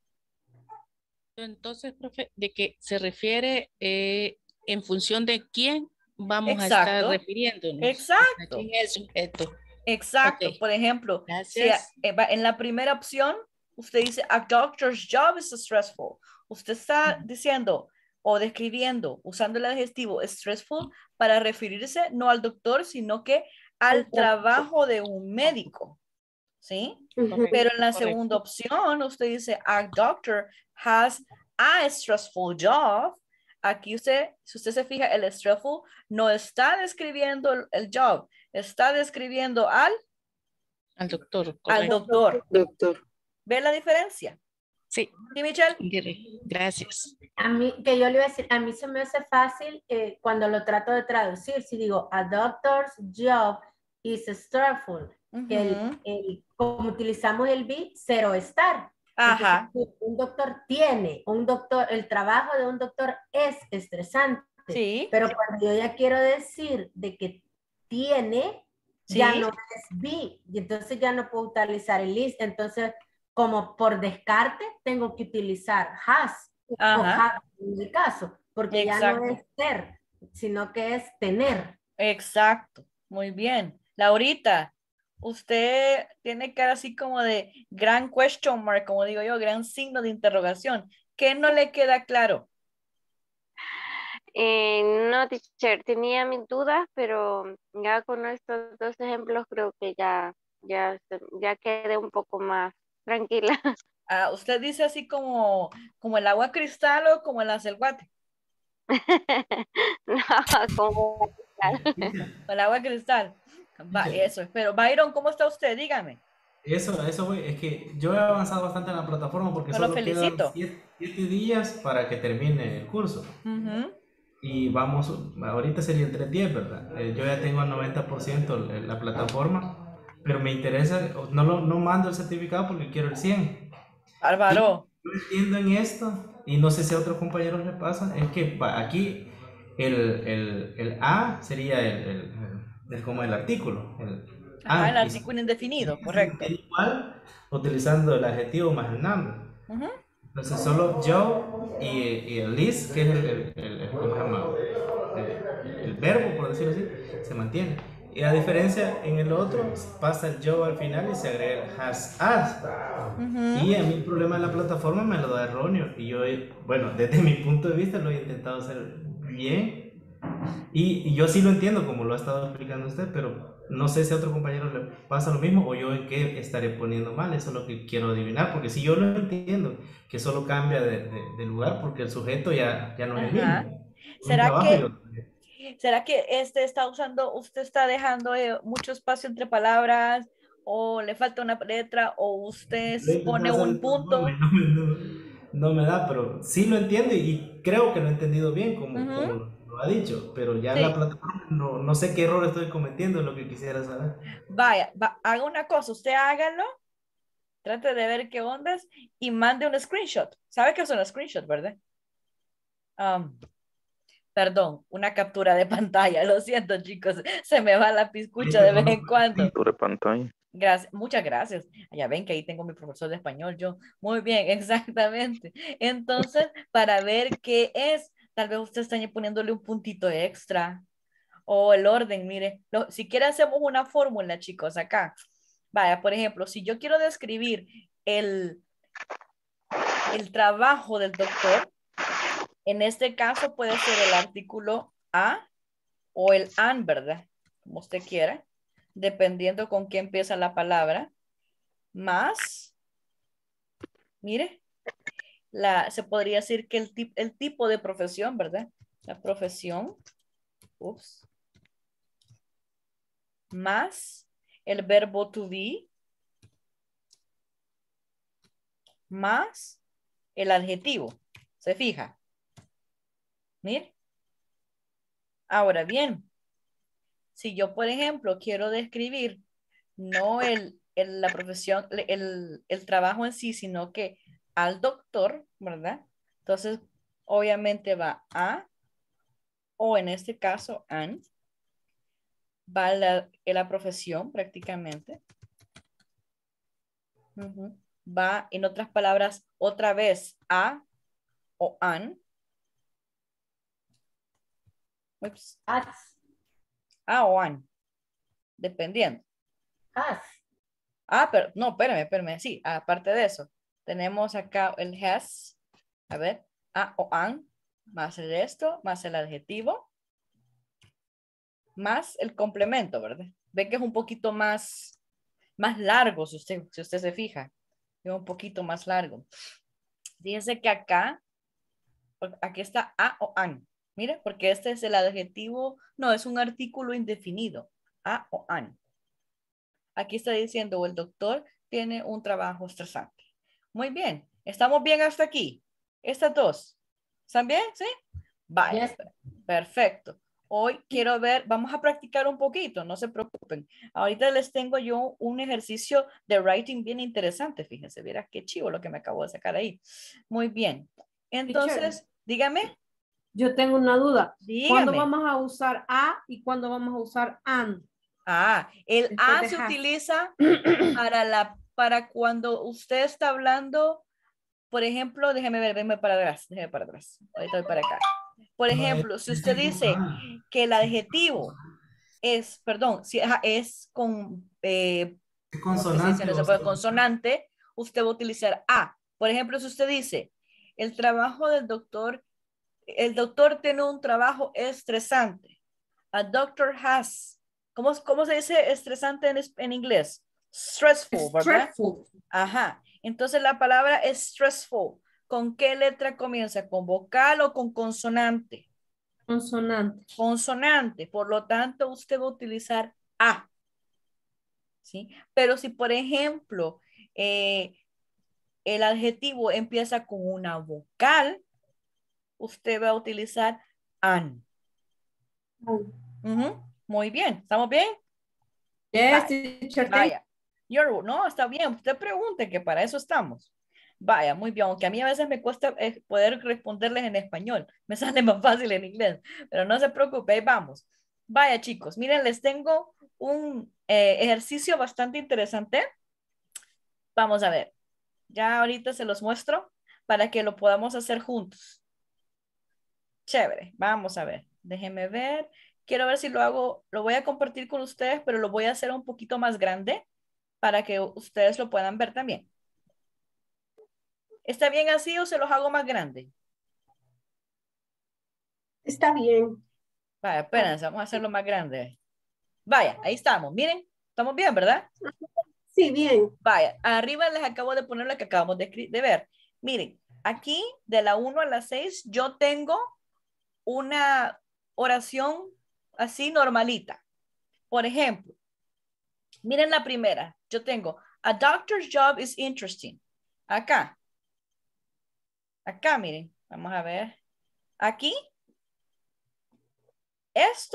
Entonces, profe, de que se refiere eh, en función de quién vamos a Exacto. estar refiriéndonos. Exacto. ¿Quién es el sujeto? Exacto. Okay. Por ejemplo, si Gracias. en la primera opción usted dice a doctor's job is stressful. Usted está diciendo o describiendo usando el adjetivo stressful para referirse no al doctor, sino que al trabajo de un médico. ¿Sí? Ujú. Pero en la Correcto. segunda opción, usted dice, a doctor has a stressful job. Aquí usted, si usted se fija, el stressful no está describiendo el, el job, está describiendo al, Al doctor. al Correcto. doctor. Doctor. ¿Ve la diferencia? Sí. ¿Sí, Michelle? Gracias. A mí, que yo le iba a decir, a mí se me hace fácil eh, cuando lo trato de traducir, si digo, a doctor's job is stressful. Uh-huh. el, el, como utilizamos el be, cero estar. Ajá. Entonces, un doctor tiene, un doctor, el trabajo de un doctor es estresante. Sí. Pero cuando yo ya quiero decir de que tiene, sí. ya no es be, y entonces ya no puedo utilizar el is. Entonces, como por descarte, tengo que utilizar has, Ajá. o have en el caso, porque Exacto. ya no es ser, sino que es tener. Exacto. Muy bien. Laurita, usted tiene cara así como de gran question mark, como digo yo, gran signo de interrogación. ¿Qué no le queda claro? Eh, no, teacher, tenía mis dudas, pero ya con estos dos ejemplos creo que ya, ya, se- ya quedé un poco más tranquila. Ah, usted dice así como, como el agua cristal o como el acelguate. No, como El agua cristal. Va, eso, pero Byron, ¿cómo está usted? Dígame. Eso, eso, güey, es que yo he avanzado bastante en la plataforma porque Me lo solo quedan felicito. siete, siete días para que termine el curso. Ujú. Y vamos, ahorita serían tres días, ¿verdad? Eh, yo ya tengo el noventa por ciento en la plataforma, pero me interesa, no, lo, no mando el certificado porque quiero el cien. Bárbaro. Yo entiendo en esto, y no sé si a otros compañeros les pasa, es que pa- aquí el, el, el A sería el, el, el- el- como el artículo, el Ajá, el A, y se artículo indefinido, correcto. mantiene igual utilizando el adjetivo más el nombre. Ujú. Entonces solo yo y, y el is, que es el, el, el- el- ¿cómo se llama? El, el verbo, por decirlo así, se mantiene. Y la diferencia en el otro, pasa el yo al final y se agrega el has as. Ujú. Y a mí el problema de la plataforma me lo da erróneo. Y yo, bueno, desde mi punto de vista lo he intentado hacer bien. Y, y yo sí lo entiendo como lo ha estado explicando usted, pero no sé si a otro compañero le pasa lo mismo o yo en qué estaré poniendo mal. Eso es lo que quiero adivinar, porque si yo lo entiendo, que solo cambia de, de- de lugar porque el sujeto ya, ya no es el Ajá. mismo. Un ¿Será trabajo y que, otro. será que este está usando, usted está dejando eh, mucho espacio entre palabras o le falta una letra o usted Lo he intentado pone hacer de un otra forma y punto? no me, no- no me da, pero sí lo entiendo y creo que lo he entendido bien como, como Ujú. lo, lo ha dicho, pero ya en la Sí. plataforma no, no sé qué error estoy cometiendo, es lo que quisiera saber. Vaya, va- haga una cosa, usted hágalo, trate de ver qué ondas y mande un screenshot. ¿Sabe qué es un screenshot, verdad? Um, perdón, una captura de pantalla. Lo siento, chicos, se me va la piscucha de vez en cuando. Captura de pantalla. Gracias, muchas gracias. Ya ven que ahí tengo mi profesor de español, yo. Muy bien, exactamente. Entonces, para ver qué es, tal vez usted está poniéndole un puntito extra o el orden, mire, lo- si quiere hacemos una fórmula, chicos, acá. Vaya, por ejemplo, si yo quiero describir el, el trabajo del doctor, en este caso puede ser el artículo a o el an, ¿verdad? Como usted quiera, dependiendo con qué empieza la palabra, más, mire, la, se podría decir que el, tip, el tipo de profesión, ¿verdad? La profesión, ups, más el verbo to be, más el adjetivo. ¿Se fija? Mire. Ahora bien, si yo, por ejemplo, quiero describir no el, el- la profesión, el, el trabajo en sí, sino que al doctor, ¿verdad? Entonces, obviamente va a, o en este caso, an, va la, la profesión prácticamente. Ujú. Va, en otras palabras, otra vez a o an. Ups. As. A o an, dependiendo. As. Ah, pero no, espérame, espérame. Sí, aparte de eso, tenemos acá el has. A ver, a o an, más el esto, más el adjetivo, más el complemento, ¿verdad? Ve que es un poquito más, más largo, si usted, si usted se fija. Es un poquito más largo. Fíjense que acá, aquí está a o an. Mire, porque este es el adjetivo, no, es un artículo indefinido. A o an. Aquí está diciendo, el doctor tiene un trabajo estresante. Muy bien, ¿estamos bien hasta aquí? Estas dos. ¿Están bien? ¿Sí? Vaya, Yes. perfecto. Hoy quiero ver, vamos a practicar un poquito, no se preocupen. Ahorita les tengo yo un ejercicio de writing bien interesante, fíjense, verás qué chivo lo que me acabo de sacar ahí. Muy bien. Entonces, Teacher, dígame. yo tengo una duda. ¿Cuándo Dígame. vamos a usar a y cuándo vamos a usar an? Ah, el Después a de se has. utiliza para, la, para cuando usted está hablando, por ejemplo, déjeme ver, déjeme para atrás, déjeme para atrás. Ahorita voy para acá. Por No, es- ejemplo, si es usted tipo dice an. que el adjetivo es, perdón, si ajá, es con eh, Consonante. no se puede consonante, usted va a utilizar a. Por ejemplo, si usted dice, el trabajo del doctor, el doctor tiene un trabajo estresante. A doctor has, ¿cómo, cómo se dice estresante en, en inglés? Stressful, ¿verdad? Stressful. Ajá. Entonces la palabra es stressful. ¿Con qué letra comienza? ¿Con vocal o con consonante? Consonante. Consonante. Por lo tanto, usted va a utilizar a. ¿Sí? Pero si, por ejemplo, eh, el adjetivo empieza con una vocal, usted va a utilizar an. Oh. Uh-huh. Muy bien. ¿Estamos bien? Yes, Vaya. teacher. Vaya. You're, no, está bien. Usted pregunte, que para eso estamos. Vaya, muy bien. Aunque a mí a veces me cuesta eh, poder responderles en español. Me sale más fácil en inglés. Pero no se preocupe, ahí vamos. Vaya, chicos. Miren, les tengo un eh, ejercicio bastante interesante. Vamos a ver. Ya ahorita se los muestro para que lo podamos hacer juntos. Chévere. Vamos a ver. Déjenme ver. Quiero ver si lo hago. Lo voy a compartir con ustedes, pero lo voy a hacer un poquito más grande para que ustedes lo puedan ver también. ¿Está bien así o se los hago más grande? Está bien. Vaya, espérense, vamos a hacerlo más grande. Vaya, ahí estamos. Miren, estamos bien, ¿verdad? Sí, bien. Vaya, arriba les acabo de poner lo que acabamos de, de ver. Miren, aquí de la uno a la seis yo tengo una oración así normalita. Por ejemplo, miren la primera. Yo tengo, a doctor's job is interesting. Acá. Acá, miren. Vamos a ver. Aquí. Esto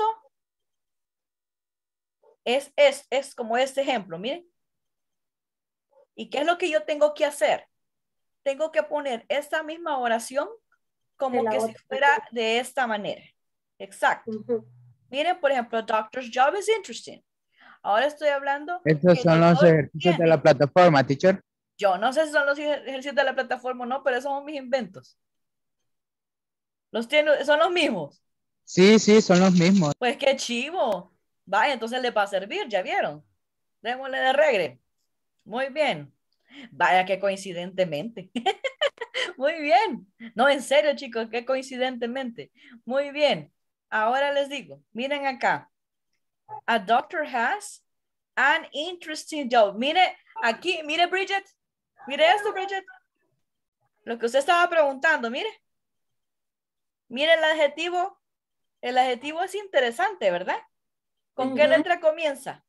es, es, es como este ejemplo, miren. ¿Y qué es lo que yo tengo que hacer? Tengo que poner esta misma oración como que si fuera de esta manera. Exacto. Uh-huh. Miren, por ejemplo, doctor's job is interesting. Ahora estoy hablando. Estos son los ejercicios tiene. de la plataforma, teacher. Yo no sé si son los ejercicios de la plataforma o no, pero esos son mis inventos. Los tiene, son los mismos. Sí, sí, son los mismos. Pues qué chivo. Vaya, entonces le va a servir, ¿ya vieron? Démosle de regre. Muy bien. Vaya, que coincidentemente. Muy bien. No, en serio, chicos, que coincidentemente. Muy bien. Ahora les digo, miren acá. A doctor has an interesting job. Mire, aquí, mire, Bridget. Mire esto, Bridget. Lo que usted estaba preguntando, mire. Mire el adjetivo. El adjetivo es interesante, ¿verdad? ¿Con uh-huh. qué letra comienza?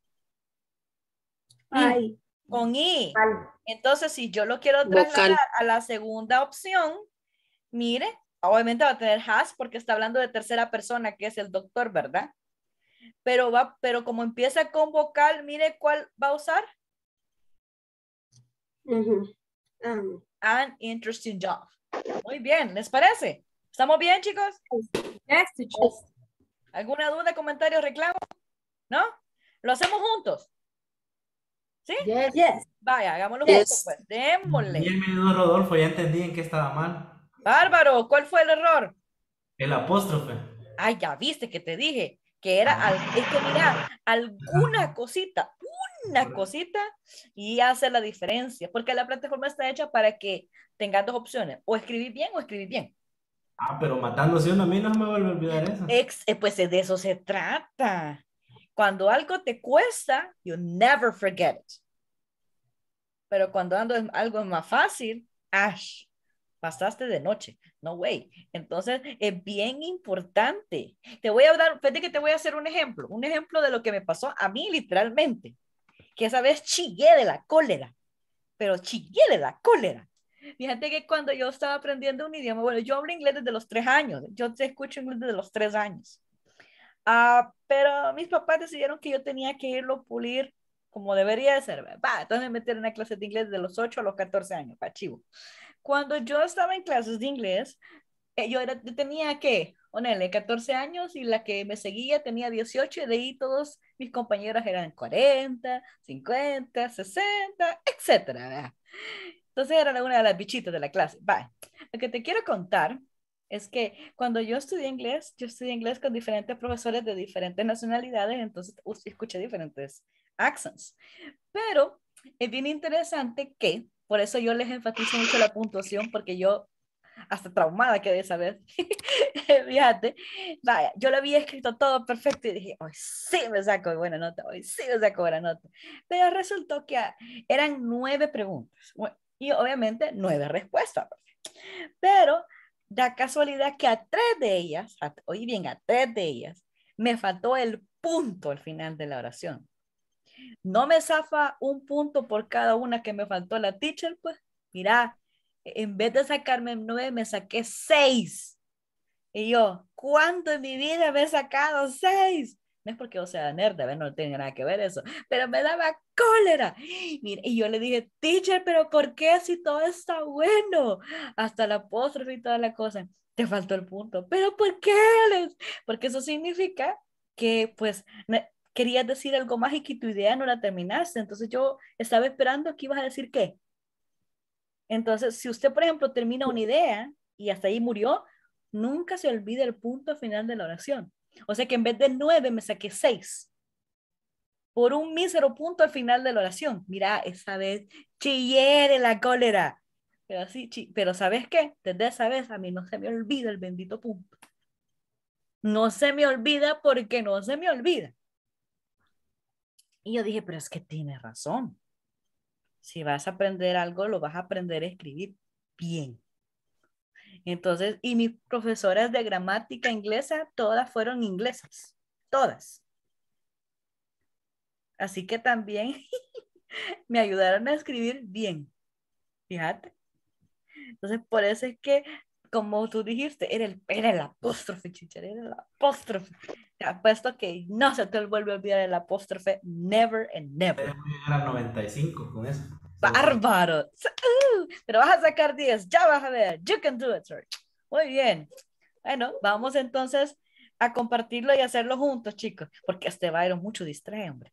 I. Con I. Entonces, si yo lo quiero trasladar Vocal. a la segunda opción, mire, obviamente va a tener has porque está hablando de tercera persona, que es el doctor, ¿verdad? Pero, va, pero como empieza con vocal, mire cuál va a usar. Uh-huh. um. An interesting job. Muy bien, ¿les parece? ¿Estamos bien, chicos? Yes, yes. ¿Alguna duda, comentario, reclamo? ¿No? ¿Lo hacemos juntos? ¿Sí? Yes, yes. Vaya, hagámoslo yes. juntos, pues. Démosle. Bienvenido, Rodolfo. Ya entendí en qué estaba mal. Bárbaro, ¿cuál fue el error? El apóstrofe. Ay, ya viste que te dije que era, al, es que mira, alguna cosita, una cosita y hace la diferencia, porque la plataforma está hecha para que tengas dos opciones, o escribir bien o escribir bien. Ah, pero matándose uno a mí no me vuelve a olvidar eso. Ex, eh, pues de eso se trata. Cuando algo te cuesta, you never forget it. Pero cuando algo es más fácil, ash, pasaste de noche. No way. Entonces, es bien importante. Te voy a dar, fíjate que te voy a hacer un ejemplo. Un ejemplo de lo que me pasó a mí literalmente. Que esa vez chillé de la cólera. Pero chillé de la cólera. Fíjate que cuando yo estaba aprendiendo un idioma, bueno, yo hablo inglés desde los tres años. Yo te escucho inglés desde los tres años. Uh, pero mis papás decidieron que yo tenía que irlo a pulir como debería de ser. Va, entonces me metieron en una clase de inglés de los ocho a los catorce años. Pa, chivo. Cuando yo estaba en clases de inglés, eh, yo, era, yo tenía que, ponele, catorce años y la que me seguía tenía dieciocho y de ahí todos mis compañeros eran cuarenta, cincuenta, sesenta, etcétera. ¿verdad? Entonces era una de las bichitas de la clase. Va, lo que te quiero contar Es que cuando yo estudié inglés, yo estudié inglés con diferentes profesores de diferentes nacionalidades, entonces us- escuché diferentes accents. Pero es bien interesante que, por eso yo les enfatizo mucho la puntuación, porque yo hasta traumada quedé esa vez. Fíjate, vaya, yo lo había escrito todo perfecto y dije, hoy sí me saco buena nota, hoy sí me saco buena nota. Pero resultó que ah, eran nueve preguntas bueno, y obviamente nueve respuestas. Pero da casualidad que a tres de ellas, a, oí bien, a tres de ellas, me faltó el punto al final de la oración. No me zafa un punto por cada una que me faltó la teacher, pues, mira, en vez de sacarme nueve, me saqué seis. Y yo, ¿cuánto en mi vida me he sacado seis? No es porque yo sea nerd, ¿verdad? No tiene nada que ver eso, pero me daba cólera. Mira, y yo le dije, teacher, ¿pero por qué si todo está bueno? Hasta la apóstrofe y toda la cosa. Te faltó el punto. ¿Pero por qué? Les? Porque eso significa que, pues, ne- querías decir algo más y que tu idea no la terminaste. Entonces yo estaba esperando que ibas a decir qué. Entonces, si usted, por ejemplo, termina una idea y hasta ahí murió, nunca se olvide el punto final de la oración. O sea que en vez de nueve me saqué seis. Por un mísero punto al final de la oración. Mira, esa vez chillé de la cólera. Pero, así, chi- pero ¿sabes qué? Desde esa vez a mí no se me olvida el bendito punto. No se me olvida porque no se me olvida. Y yo dije, pero es que tiene razón. Si vas a aprender algo, lo vas a aprender a escribir bien. Entonces, y mis profesoras de gramática inglesa, todas fueron inglesas, todas. Así que también me ayudaron a escribir bien, fíjate. Entonces, por eso es que, como tú dijiste, era el, era el apóstrofe, chichar, era el apóstrofe. Te apuesto que no se te vuelve a olvidar el apóstrofe, never and never. Era noventa y cinco con eso. ¡Bárbaro! Uh, pero vas a sacar diez, ya vas a ver. You can do it, sir. Muy bien. Bueno, vamos entonces a compartirlo y hacerlo juntos, chicos, porque este Byron mucho distrae, hombre.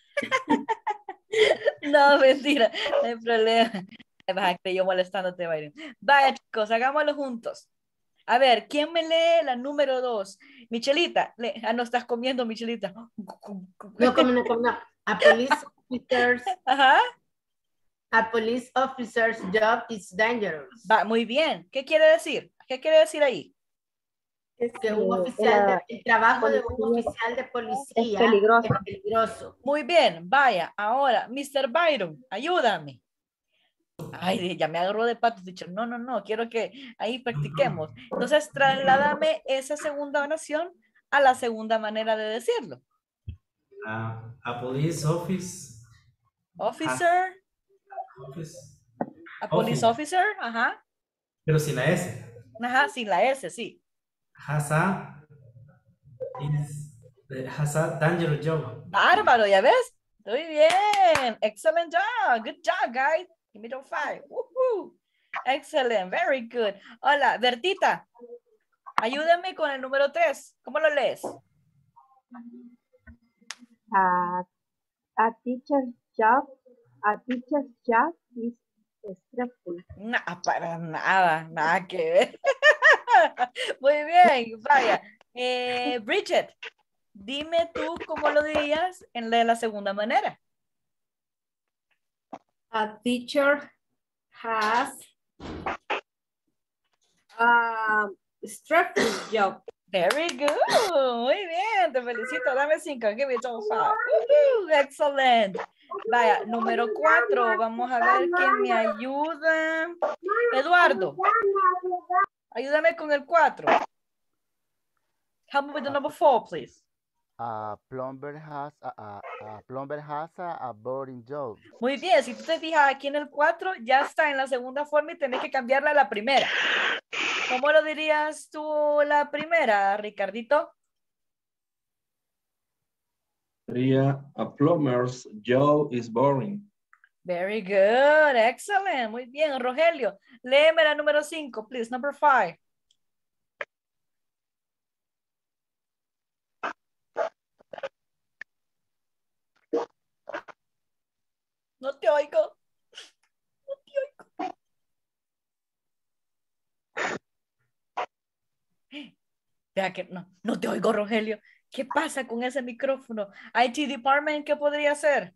No, mentira, no hay problema. Vas a creer yo molestándote, Byron. Vaya, chicos, hagámoslo juntos. A ver, ¿quién me lee la número dos? Michelita, le... ah, no estás comiendo, Michelita. No, como no, como no. A police officer's, Ajá. a police officer's job is dangerous. Va, muy bien. ¿Qué quiere decir? ¿Qué quiere decir ahí? Que un oficial de, el trabajo de un oficial de policía es peligroso. Es peligroso. Muy bien, vaya. Ahora, mister Byron, ayúdame. Ay, ya me agarró de patos, dicho, no, no, no, quiero que ahí practiquemos. Entonces, trasládame esa segunda oración a la segunda manera de decirlo. Uh, a police office. Officer. Office. A police officer, ajá. Pero sin la S. Ajá, sin la S, sí. Has a, is, has a dangerous job. Bárbaro, ¿ya ves? Muy bien. Excellent job. Good job, guys. Give me the five. Woohoo. Excellent. Very good. Hola, Bertita. Ayúdame con el número tres. ¿Cómo lo lees? A, a teacher's job, a teacher's job is stressful. No, para nada, nada que ver. Muy bien, vaya. Eh, Bridget, dime tú cómo lo dirías en la, la segunda manera. A teacher has a stressful job. Very good. Muy bien, te felicito. Dame cinco. Give me all five. Uh-huh. Excellent. Vaya, número cuatro. Vamos a ver quién me ayuda. Eduardo. Ayúdame con el cuatro. Help me with the number four, please. A plumber has a, a, a plumber has a, a boring job. Muy bien, si tú te fijas aquí en el cuatro, ya está en la segunda forma y tenés que cambiarla a la primera. ¿Cómo lo dirías tú la primera, Ricardito? Sería a plumber's job is boring. Very good, excellent, muy bien. Rogelio, léeme la número cinco, please, number five. No te oigo. No te oigo. Vea que no, no te oigo, Rogelio. ¿Qué pasa con ese micrófono? I T Department, ¿qué podría hacer?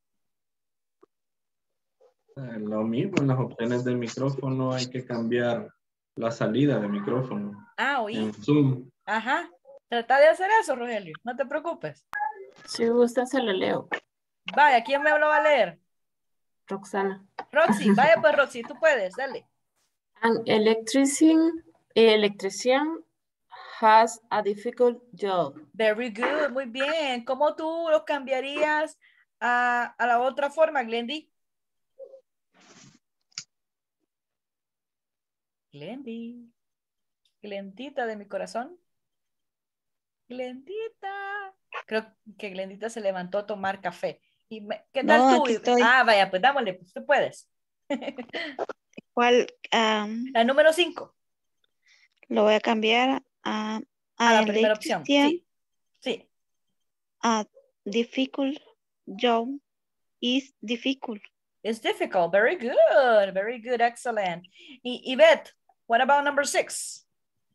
Eh, Lo mismo en las opciones del micrófono hay que cambiar la salida de micrófono. Ah, oí. En Zoom. Ajá. Trata de hacer eso, Rogelio. No te preocupes. Si gusta, se lo leo. Vaya, ¿quién me lo va a leer? Roxana. Roxy, vaya pues Roxy, tú puedes, dale. An electrician, electrician has a difficult job. Very good, muy bien. ¿Cómo tú lo cambiarías a, a la otra forma, Glendy? Glendy. Glendita de mi corazón. Glendita. Creo que Glendita se levantó a tomar café. Y me- ¿Qué tal No, tú? aquí estoy. Ah, vaya, pues dámosle, pues tú puedes. ¿Cuál? am, La número cinco. lo voy a cambiar a, A a la primera opción. electrician. Sí. Sí. A difficult job is difficult. It's difficult. Very good. Very good. Excellent. Y Yvette, what about number six?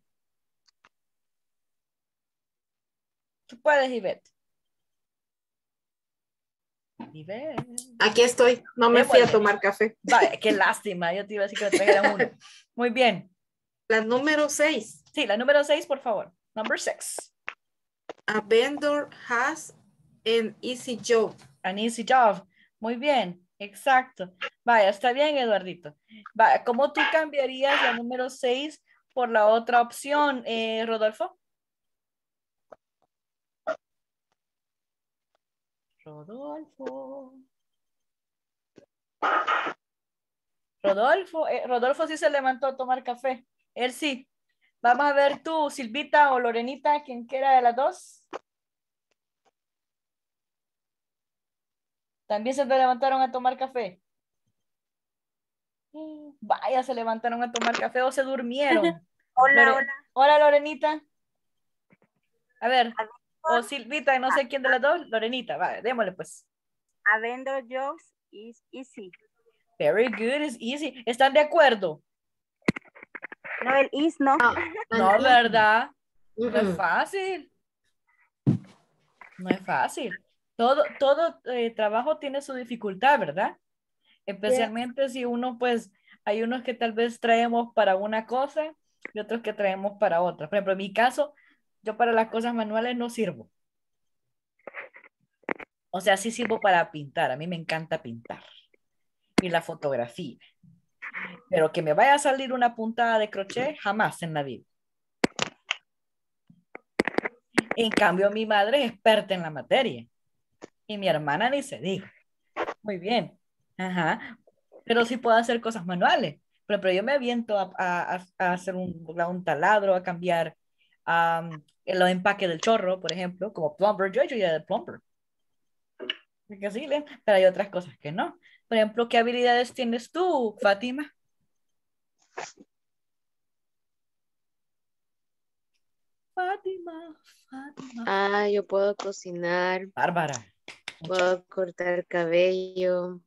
Tú puedes, Yvette. Yvette. Aquí estoy. No me fui a Démosle. tomar café. Vaya, qué lástima. Yo te iba a decir que me trajeran uno. Muy bien. La número seis. Sí, la número seis, por favor. Number six. A vendor has an easy job. An easy job. Muy bien. Exacto. Vaya, está bien, Eduardito. Vaya, ¿cómo tú cambiarías la número seis por la otra opción, eh, Rodolfo? Rodolfo. Rodolfo, eh, Rodolfo sí se levantó a tomar café. Él sí. Vamos a ver tú, Silvita o Lorenita, quien quiera de las dos. También se levantaron a tomar café. Vaya, se levantaron a tomar café o se durmieron. Hola, Lore- hola. Hola, Lorenita. A ver, o Silvita, no sé quién de las dos. Lorenita, vale, démosle pues. A vendor jobs is easy. Very good, is easy. ¿Están de acuerdo? No, el is no. No, ¿verdad? No es Mm-mm. fácil. No es fácil. Todo, todo eh, trabajo tiene su dificultad, ¿verdad? Especialmente si uno, pues, hay unos que tal vez traemos para una cosa y otros que traemos para otra. Por ejemplo, en mi caso, yo para las cosas manuales no sirvo. O sea, sí sirvo para pintar. A mí me encanta pintar. Y la fotografía. Pero que me vaya a salir una puntada de crochet, jamás en la vida. En cambio, mi madre es experta en la materia. Y mi hermana ni se diga. Muy bien. Ajá. Pero sí puedo hacer cosas manuales. Pero, pero yo me aviento a, a- a hacer un, un taladro, a cambiar um, los empaques del chorro, por ejemplo, como plumber. Yo he hecho ya de plumber. Porque sí, ¿ven? Pero hay otras cosas que no. Por ejemplo, ¿qué habilidades tienes tú, Fátima? Fátima, Fátima. Ah, yo puedo cocinar, Bárbara. puedo cortar cabello.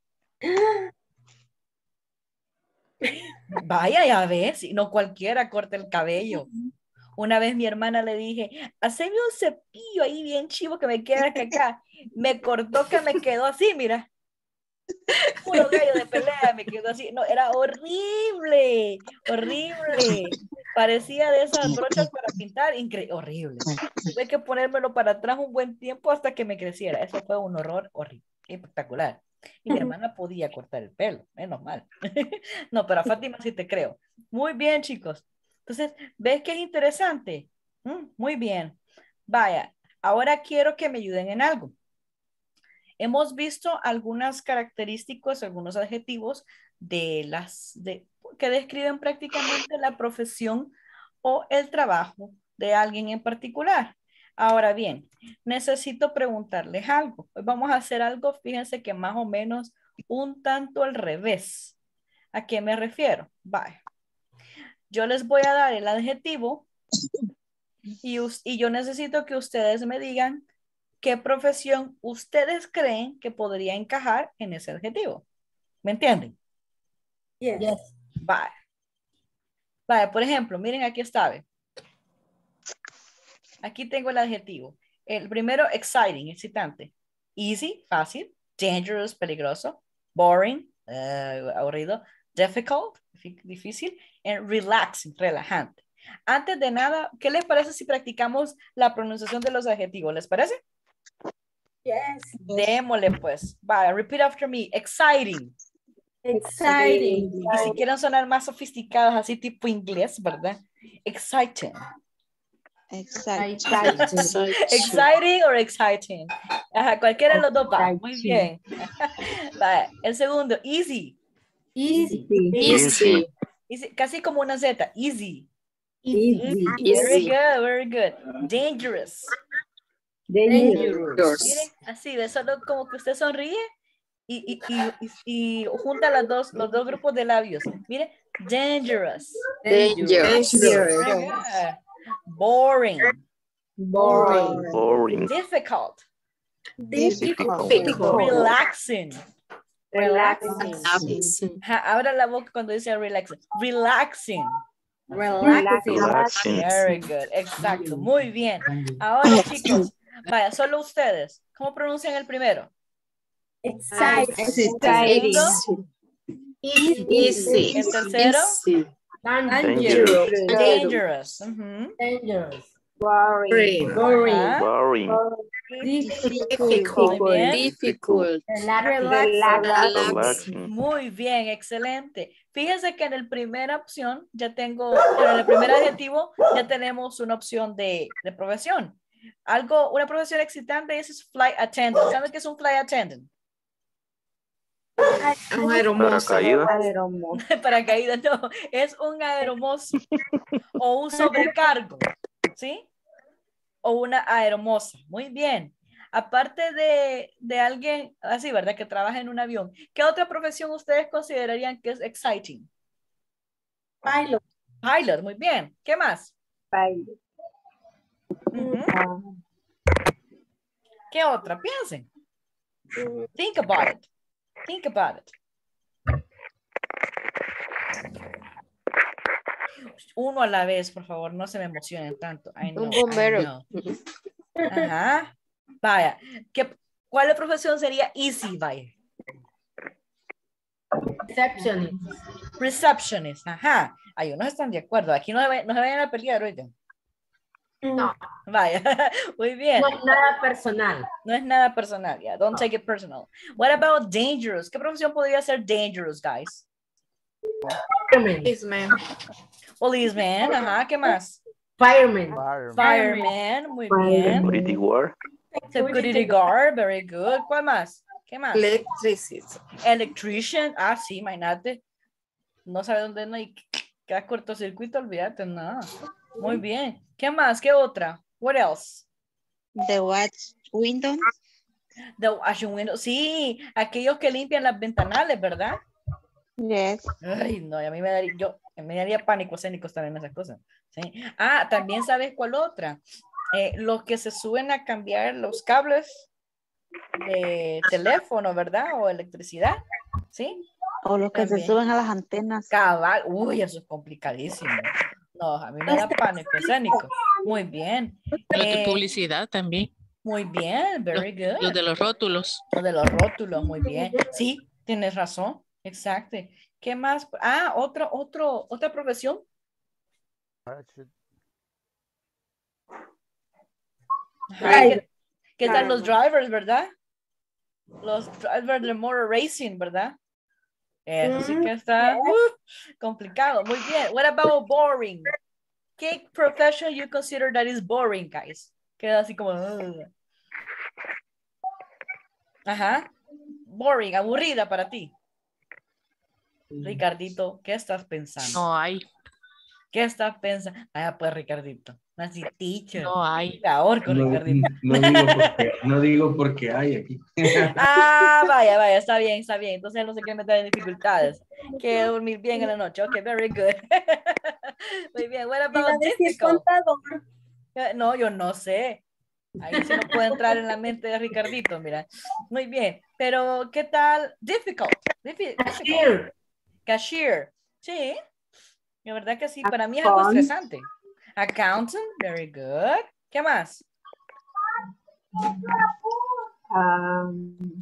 Vaya, ya ves, y no cualquiera corta el cabello. Una vez mi hermana le dije, haceme un cepillo ahí bien chivo que me queda acá, acá. Me cortó que me quedó así, mira. Puro gallo de pelea me quedó así. No, era horrible, horrible. Parecía de esas brochas para pintar, increíble, horrible. Tuve que ponérmelo para atrás un buen tiempo hasta que me creciera. Eso fue un horror horrible, espectacular. Y mi hermana podía cortar el pelo, menos mal. No, pero a Fátima sí te creo. Muy bien, chicos. Entonces, ¿ves que es interesante? Mm, muy bien. Vaya, ahora quiero que me ayuden en algo. Hemos visto algunas características, algunos adjetivos de las de, que describen prácticamente la profesión o el trabajo de alguien en particular. Ahora bien, necesito preguntarles algo. Hoy vamos a hacer algo, fíjense que más o menos un tanto al revés. ¿A qué me refiero? Vaya. Yo les voy a dar el adjetivo y, y yo necesito que ustedes me digan qué profesión ustedes creen que podría encajar en ese adjetivo. ¿Me entienden? Yes. Vale. Vale, por ejemplo, miren aquí está. ¿ve? Aquí tengo el adjetivo. El primero, exciting, excitante. Easy, fácil. Dangerous, peligroso. Boring, uh, aburrido. Difficult, difícil. And relaxing, relajante. Antes de nada, ¿qué les parece si practicamos la pronunciación de los adjetivos? ¿Les parece? Yes. Démosle pues. Vaya, repeat after me. Exciting. Exciting. Y si quieren sonar más sofisticados, así tipo inglés, ¿verdad? Exciting. Exciting. Exciting or exciting. Ajá, cualquiera de los dos va. Muy bien. Vaya, el segundo, easy. Easy. Easy. Easy. Casi como una Z. Easy. Easy. Very good, very good. Dangerous. Dangerous. Miren, así, de solo como que usted sonríe y, y, y, y, y junta las dos, los dos grupos de labios. Mire, dangerous. Dangerous. Very good. Boring. Boring. Boring. Difficult. Difficult. Relaxing. Relaxing. Ja, abra la boca cuando dice relaxing. Relaxing. Relaxing. Relaxing. Very good. Exacto. Muy bien. Ahora, chicos, vaya, solo ustedes. ¿Cómo pronuncian el primero? Exciting. Segundo, Easy. el tercero, Dangerous. dangerous. Ujú. Dangerous. Boring. Ajá. Boring. Muy bien. Difficult. Relaxing. Muy bien, excelente. Fíjense que en la primera opción ya tengo, en el primer adjetivo ya tenemos una opción de, de profesión. Algo, una profesión excitante es flight attendant. ¿Saben qué es un flight attendant? Un aeromozo. Paracaídas. Paracaídas, no, es un aeromozo o un sobrecargo, ¿sí? O una aeromoza. Muy bien. Aparte de, de alguien así, ¿verdad? Que trabaja en un avión. ¿Qué otra profesión ustedes considerarían que es exciting? Pilot. Pilot, muy bien. ¿Qué más? Pilot. Ujú. ¿Qué otra? Piensen. Think about it. Think about it. Uno a la vez, por favor, no se me emocionen tanto. I know, Un bombero. I know. Ajá. Vaya. ¿Qué, ¿Cuál profesión sería easy, vaya? Receptionist. Receptionist. Ajá. Hay unos están de acuerdo. Aquí no se, vayan, no se vayan a pelear, oigan. No. Vaya. Muy bien. No es nada personal. No es nada personal. Yeah. Don't take it personal. What about dangerous? ¿Qué profesión podría ser dangerous, guys? Policeman. Policeman. Ajá. ¿Qué más? Fireman. Fireman. Muy bien. Security guard. Security guard. Very good. ¿Cuál más? ¿Qué más? Electricity. Electrician. Ah, sí, imagínate. No sabe dónde no hay. Queda cortocircuito, olvídate, no. Muy bien. ¿Qué más? ¿Qué otra? What else? The watch window. The washing window. Sí, aquellos que limpian las ventanales, ¿verdad? Yes. Ay, no, a mí me daría, yo, me daría pánico escénico estar en esas cosas. ¿Sí? Ah, también sabes cuál otra. Eh, los que se suben a cambiar los cables de teléfono, ¿verdad? O electricidad. ¿Sí? O los que También. se suben a las antenas. Cabal. Uy, eso es complicadísimo. No, a mí me da pánico escénico. Muy bien. Los de Eh, publicidad también. Muy bien, very good. Los de los rótulos. Los de los rótulos, muy bien. Sí, tienes razón. Exacto. ¿Qué más? Ah, otro, otro, otra profesión. Ajá, ¿Qué, qué tal los drivers, verdad? Los drivers de motor racing, ¿verdad? Eso sí que está uh, complicado. Muy bien. What about boring? ¿Qué profession you consider that is boring, guys? Queda así como... Uh. Ajá. Boring, aburrida para ti. Ricardito, ¿qué estás pensando? No hay. ¿Qué estás pensando? Ah, pues Ricardito. Así, teacher. No hay. Peor con No, Ricardito. no digo porque, no digo porque hay aquí. Ah, vaya, vaya, está bien, está bien. Entonces no se quiere meter en dificultades. Quiere dormir bien en la noche. Ok, very good. Muy bien. What about difficult? No, yo no sé. Ahí sí no puede entrar en la mente de Ricardito, mira. Muy bien. Pero, ¿qué tal? Difficult. Diffi- Cashier. Cashier. Sí. La verdad que sí. Para mí es algo estresante. Accountant, very good. ¿Qué más? Um,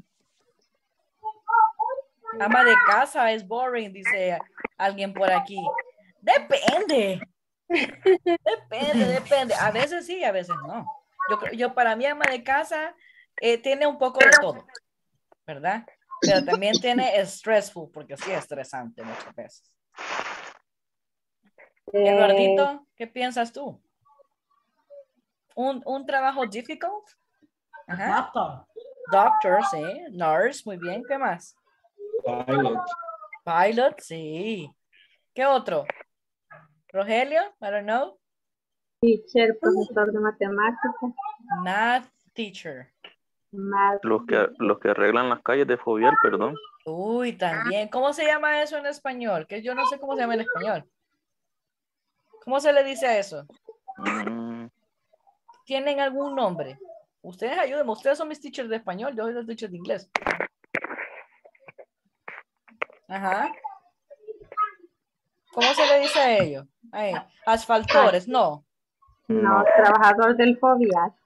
Ama de casa es boring, dice alguien por aquí. Depende. Depende, depende. A veces sí, a veces no. Yo, creo- yo para mí ama de casa eh, tiene un poco de todo, ¿verdad? Pero también tiene stressful, porque sí es estresante muchas veces. eh, Eduardito, ¿qué piensas tú? ¿Un, un trabajo difficult? Ajá. Doctor. Doctor, sí. Nurse, muy bien. ¿Qué más? Pilot. Pilot, sí. ¿Qué otro? Rogelio, I don't know. teacher, profesor de matemáticas. Math teacher. Math. Los que, los que arreglan las calles de Fovial, perdón. Uy, también. ¿Cómo se llama eso en español? Que yo no sé cómo se llama en español. ¿Cómo se le dice a eso? Mm, ¿Tienen algún nombre? Ustedes ayúdenme. Ustedes son mis teachers de español. Yo soy los teachers de inglés. Ajá. ¿Cómo se le dice a ellos? Ay, asfaltores, no. No, trabajador del Fovial.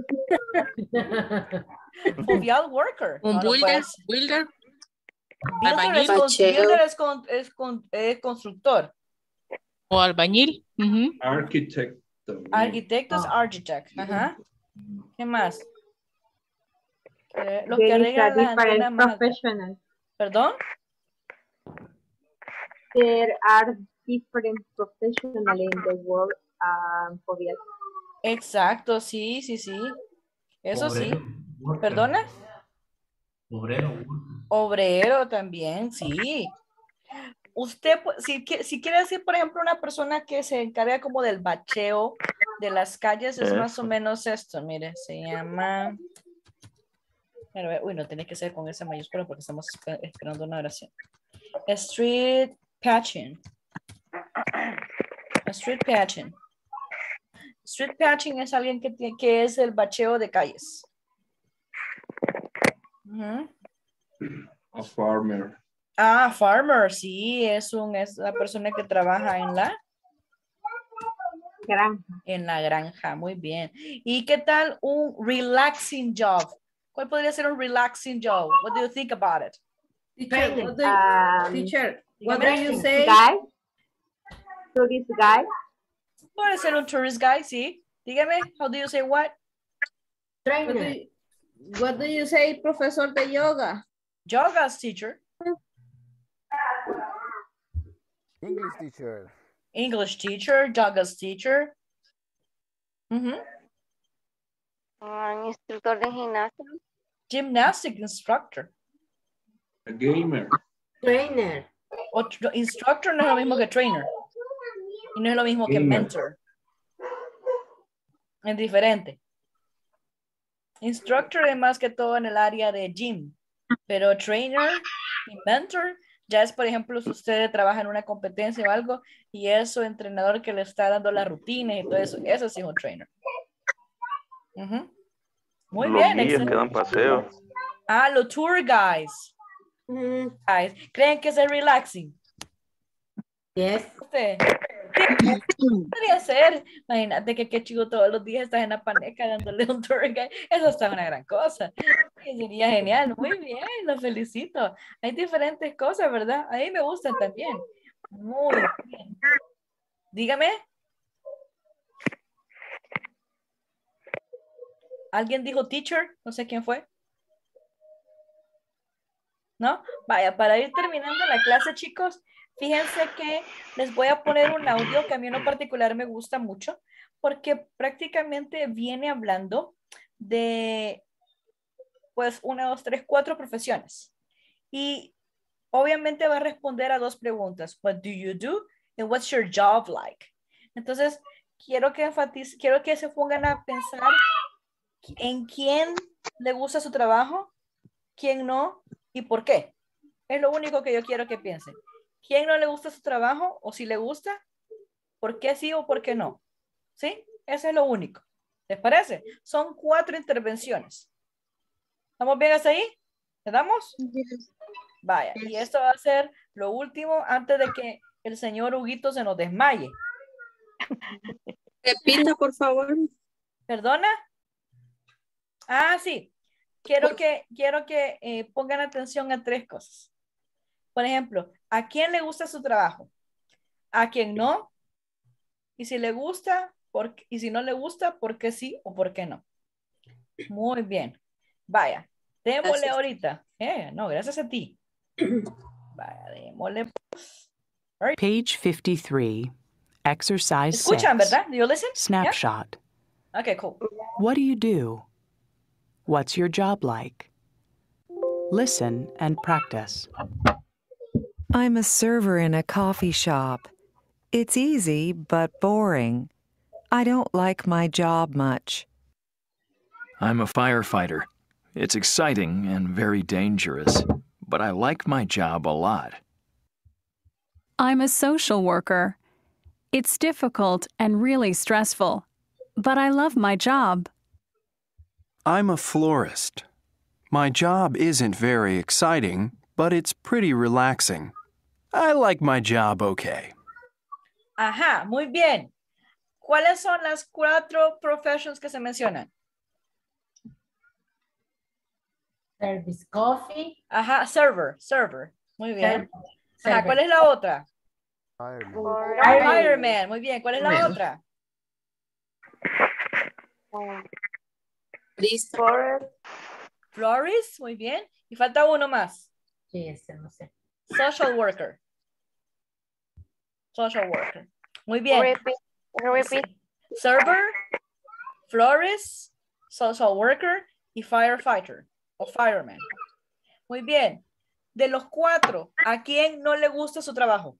Fovial worker. Un No, no builder, puede ser. builder, Builder, es, albañil. con- Bacheo. builder es, con- es con- es constructor. O albañil. Ujú. Architect. también. Arquitecto es Ah. architect. Ajá. ¿Qué más? Eh, los que There is a arreglan las different antenas más altas. professional. ¿Perdón? There are different professionals in the world um, Fovial. Exacto, sí, sí, sí. Eso sí. Obrero, worker. ¿Perdona? Obrero, worker. Obrero también, sí. Usted, pu- si, qui- si quiere decir, por ejemplo, una persona que se encarga como del bacheo de las calles, es más o Eso. menos esto, mire, se llama... Pero, eh, uy, no tiene que ser con esa mayúscula porque estamos espe- esperando una oración. Street patching. Street patching. Street patching es alguien que, tiene, que es el bacheo de calles. Ujú. A farmer. Ah, farmer, sí, es, un, es la persona que trabaja en la, Granja. en la granja, muy bien. ¿Y qué tal un relaxing job? ¿Cuál podría ser un relaxing job? What do you think about it? Teacher, what do you- Um, Teacher, what Dígame. do you say? Guy. Tourist guy. Puede ser un tourist guy, sí. Dígame, how do you say what? What do Trainer. you, what do you say, profesor de yoga? Yoga's teacher. English teacher. English teacher, yoga's teacher. Ujú. Un instructor de gimnasio. Gymnastic instructor. A gamer. Trainer. O tr- instructor no es lo mismo que trainer. Y no es lo mismo que Gamer. mentor. Es diferente. Instructor es más que todo en el área de gym. Pero trainer y mentor ya es, por ejemplo, si usted trabaja en una competencia o algo y es su entrenador que le está dando la rutina y todo eso. Eso sí es un trainer. Ujú. Muy Los bien, guías que excelente. dan paseo. Ah, los tour guys. Guys, ¿creen que es relaxing? Yes. Usted. Podría ser. Imagínate que qué chido todos los días estás en la paneca dándole un tour guide. Eso está una gran cosa. Y sería genial. Muy bien, los felicito. Hay diferentes cosas, ¿verdad? A mí me gustan también. Muy bien. Dígame. ¿Alguien dijo teacher? No sé quién fue. ¿No? Vaya, para ir terminando la clase, chicos, fíjense que les voy a poner un audio que a mí en lo particular me gusta mucho, porque prácticamente viene hablando de, pues, una, dos, tres, cuatro profesiones. Y obviamente va a responder a dos preguntas. What do you do? And what's your job like? Entonces, quiero que enfatice, quiero que se pongan a pensar en quién le gusta su trabajo, quién no y por qué. Es lo único que yo quiero que piensen. ¿Quién no le gusta su trabajo? O si le gusta, ¿por qué sí o por qué no? ¿Sí? Eso es lo único. ¿Les parece? Son cuatro intervenciones. ¿Estamos bien hasta ahí? ¿Le damos? Vaya, y esto va a ser lo último antes de que el señor Huguito se nos desmaye. Repita, por favor. ¿Perdona? Ah, sí. Quiero que, quiero que eh, pongan atención a tres cosas. Por ejemplo, ¿a quién le gusta su trabajo? ¿A quién no? Y si le gusta, por, y si no le gusta, ¿por qué sí o por qué no? Muy bien. Vaya, démosle Gracias. ahorita. Eh, no, gracias a ti. Vaya, démosle. Page fifty-three, exercise Escuchan, six. ¿verdad? Do you listen? Snapshot. Yeah? Okay, cool. What do you do? What's your job like? Listen and practice. I'm a server in a coffee shop. It's easy, but boring. I don't like my job much. I'm a firefighter. It's exciting and very dangerous, but I like my job a lot. I'm a social worker. It's difficult and really stressful, but I love my job. I'm a florist. My job isn't very exciting, but it's pretty relaxing. I like my job okay. Ajá, muy bien. ¿Cuáles son las cuatro professions que se mencionan? Service coffee. Ajá, server, server. Muy bien. Server. Ajá, ¿cuál es la otra? Fireman. Fireman, muy bien. ¿Cuál es la Fireman. otra? Florist, muy bien. Y falta uno más. Sí, ese no sé. Social worker. Social worker. Muy bien. Repeat. Repeat. Server, florist, social worker y firefighter o fireman. Muy bien. De los cuatro, ¿a quién no le gusta su trabajo?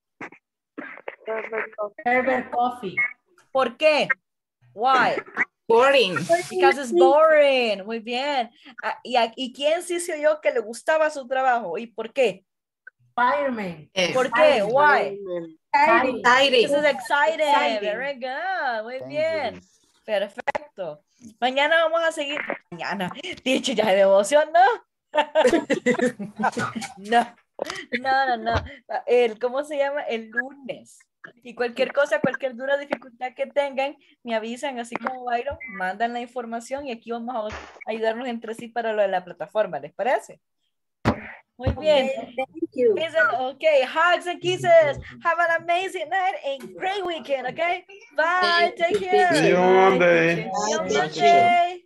Server coffee. ¿Por qué? Why? Boring. Because it's boring. Muy bien. Ah, ¿Y, a- ¿Y quién sí se oyó que le gustaba su trabajo? ¿Y por qué? Fireman. Eh, ¿Por qué? Why? Exciting. This is Exciting. exciting. Exciting. Very good. Muy bien. Dangerous. Perfecto. Mañana vamos a seguir. Mañana. Dicho ya de emoción, ¿no? No. No, no, no. El, ¿cómo se llama? El lunes. Y cualquier cosa, cualquier duda, dificultad que tengan, me avisan, así como Byron, mandan la información y aquí vamos a ayudarnos entre sí para lo de la plataforma. ¿Les parece? Muy bien. Thank you. Listen, okay, hugs and kisses. Have an amazing night and great weekend, okay? Bye. Take care. See you on Monday. See you on Bye, teacher. Monday.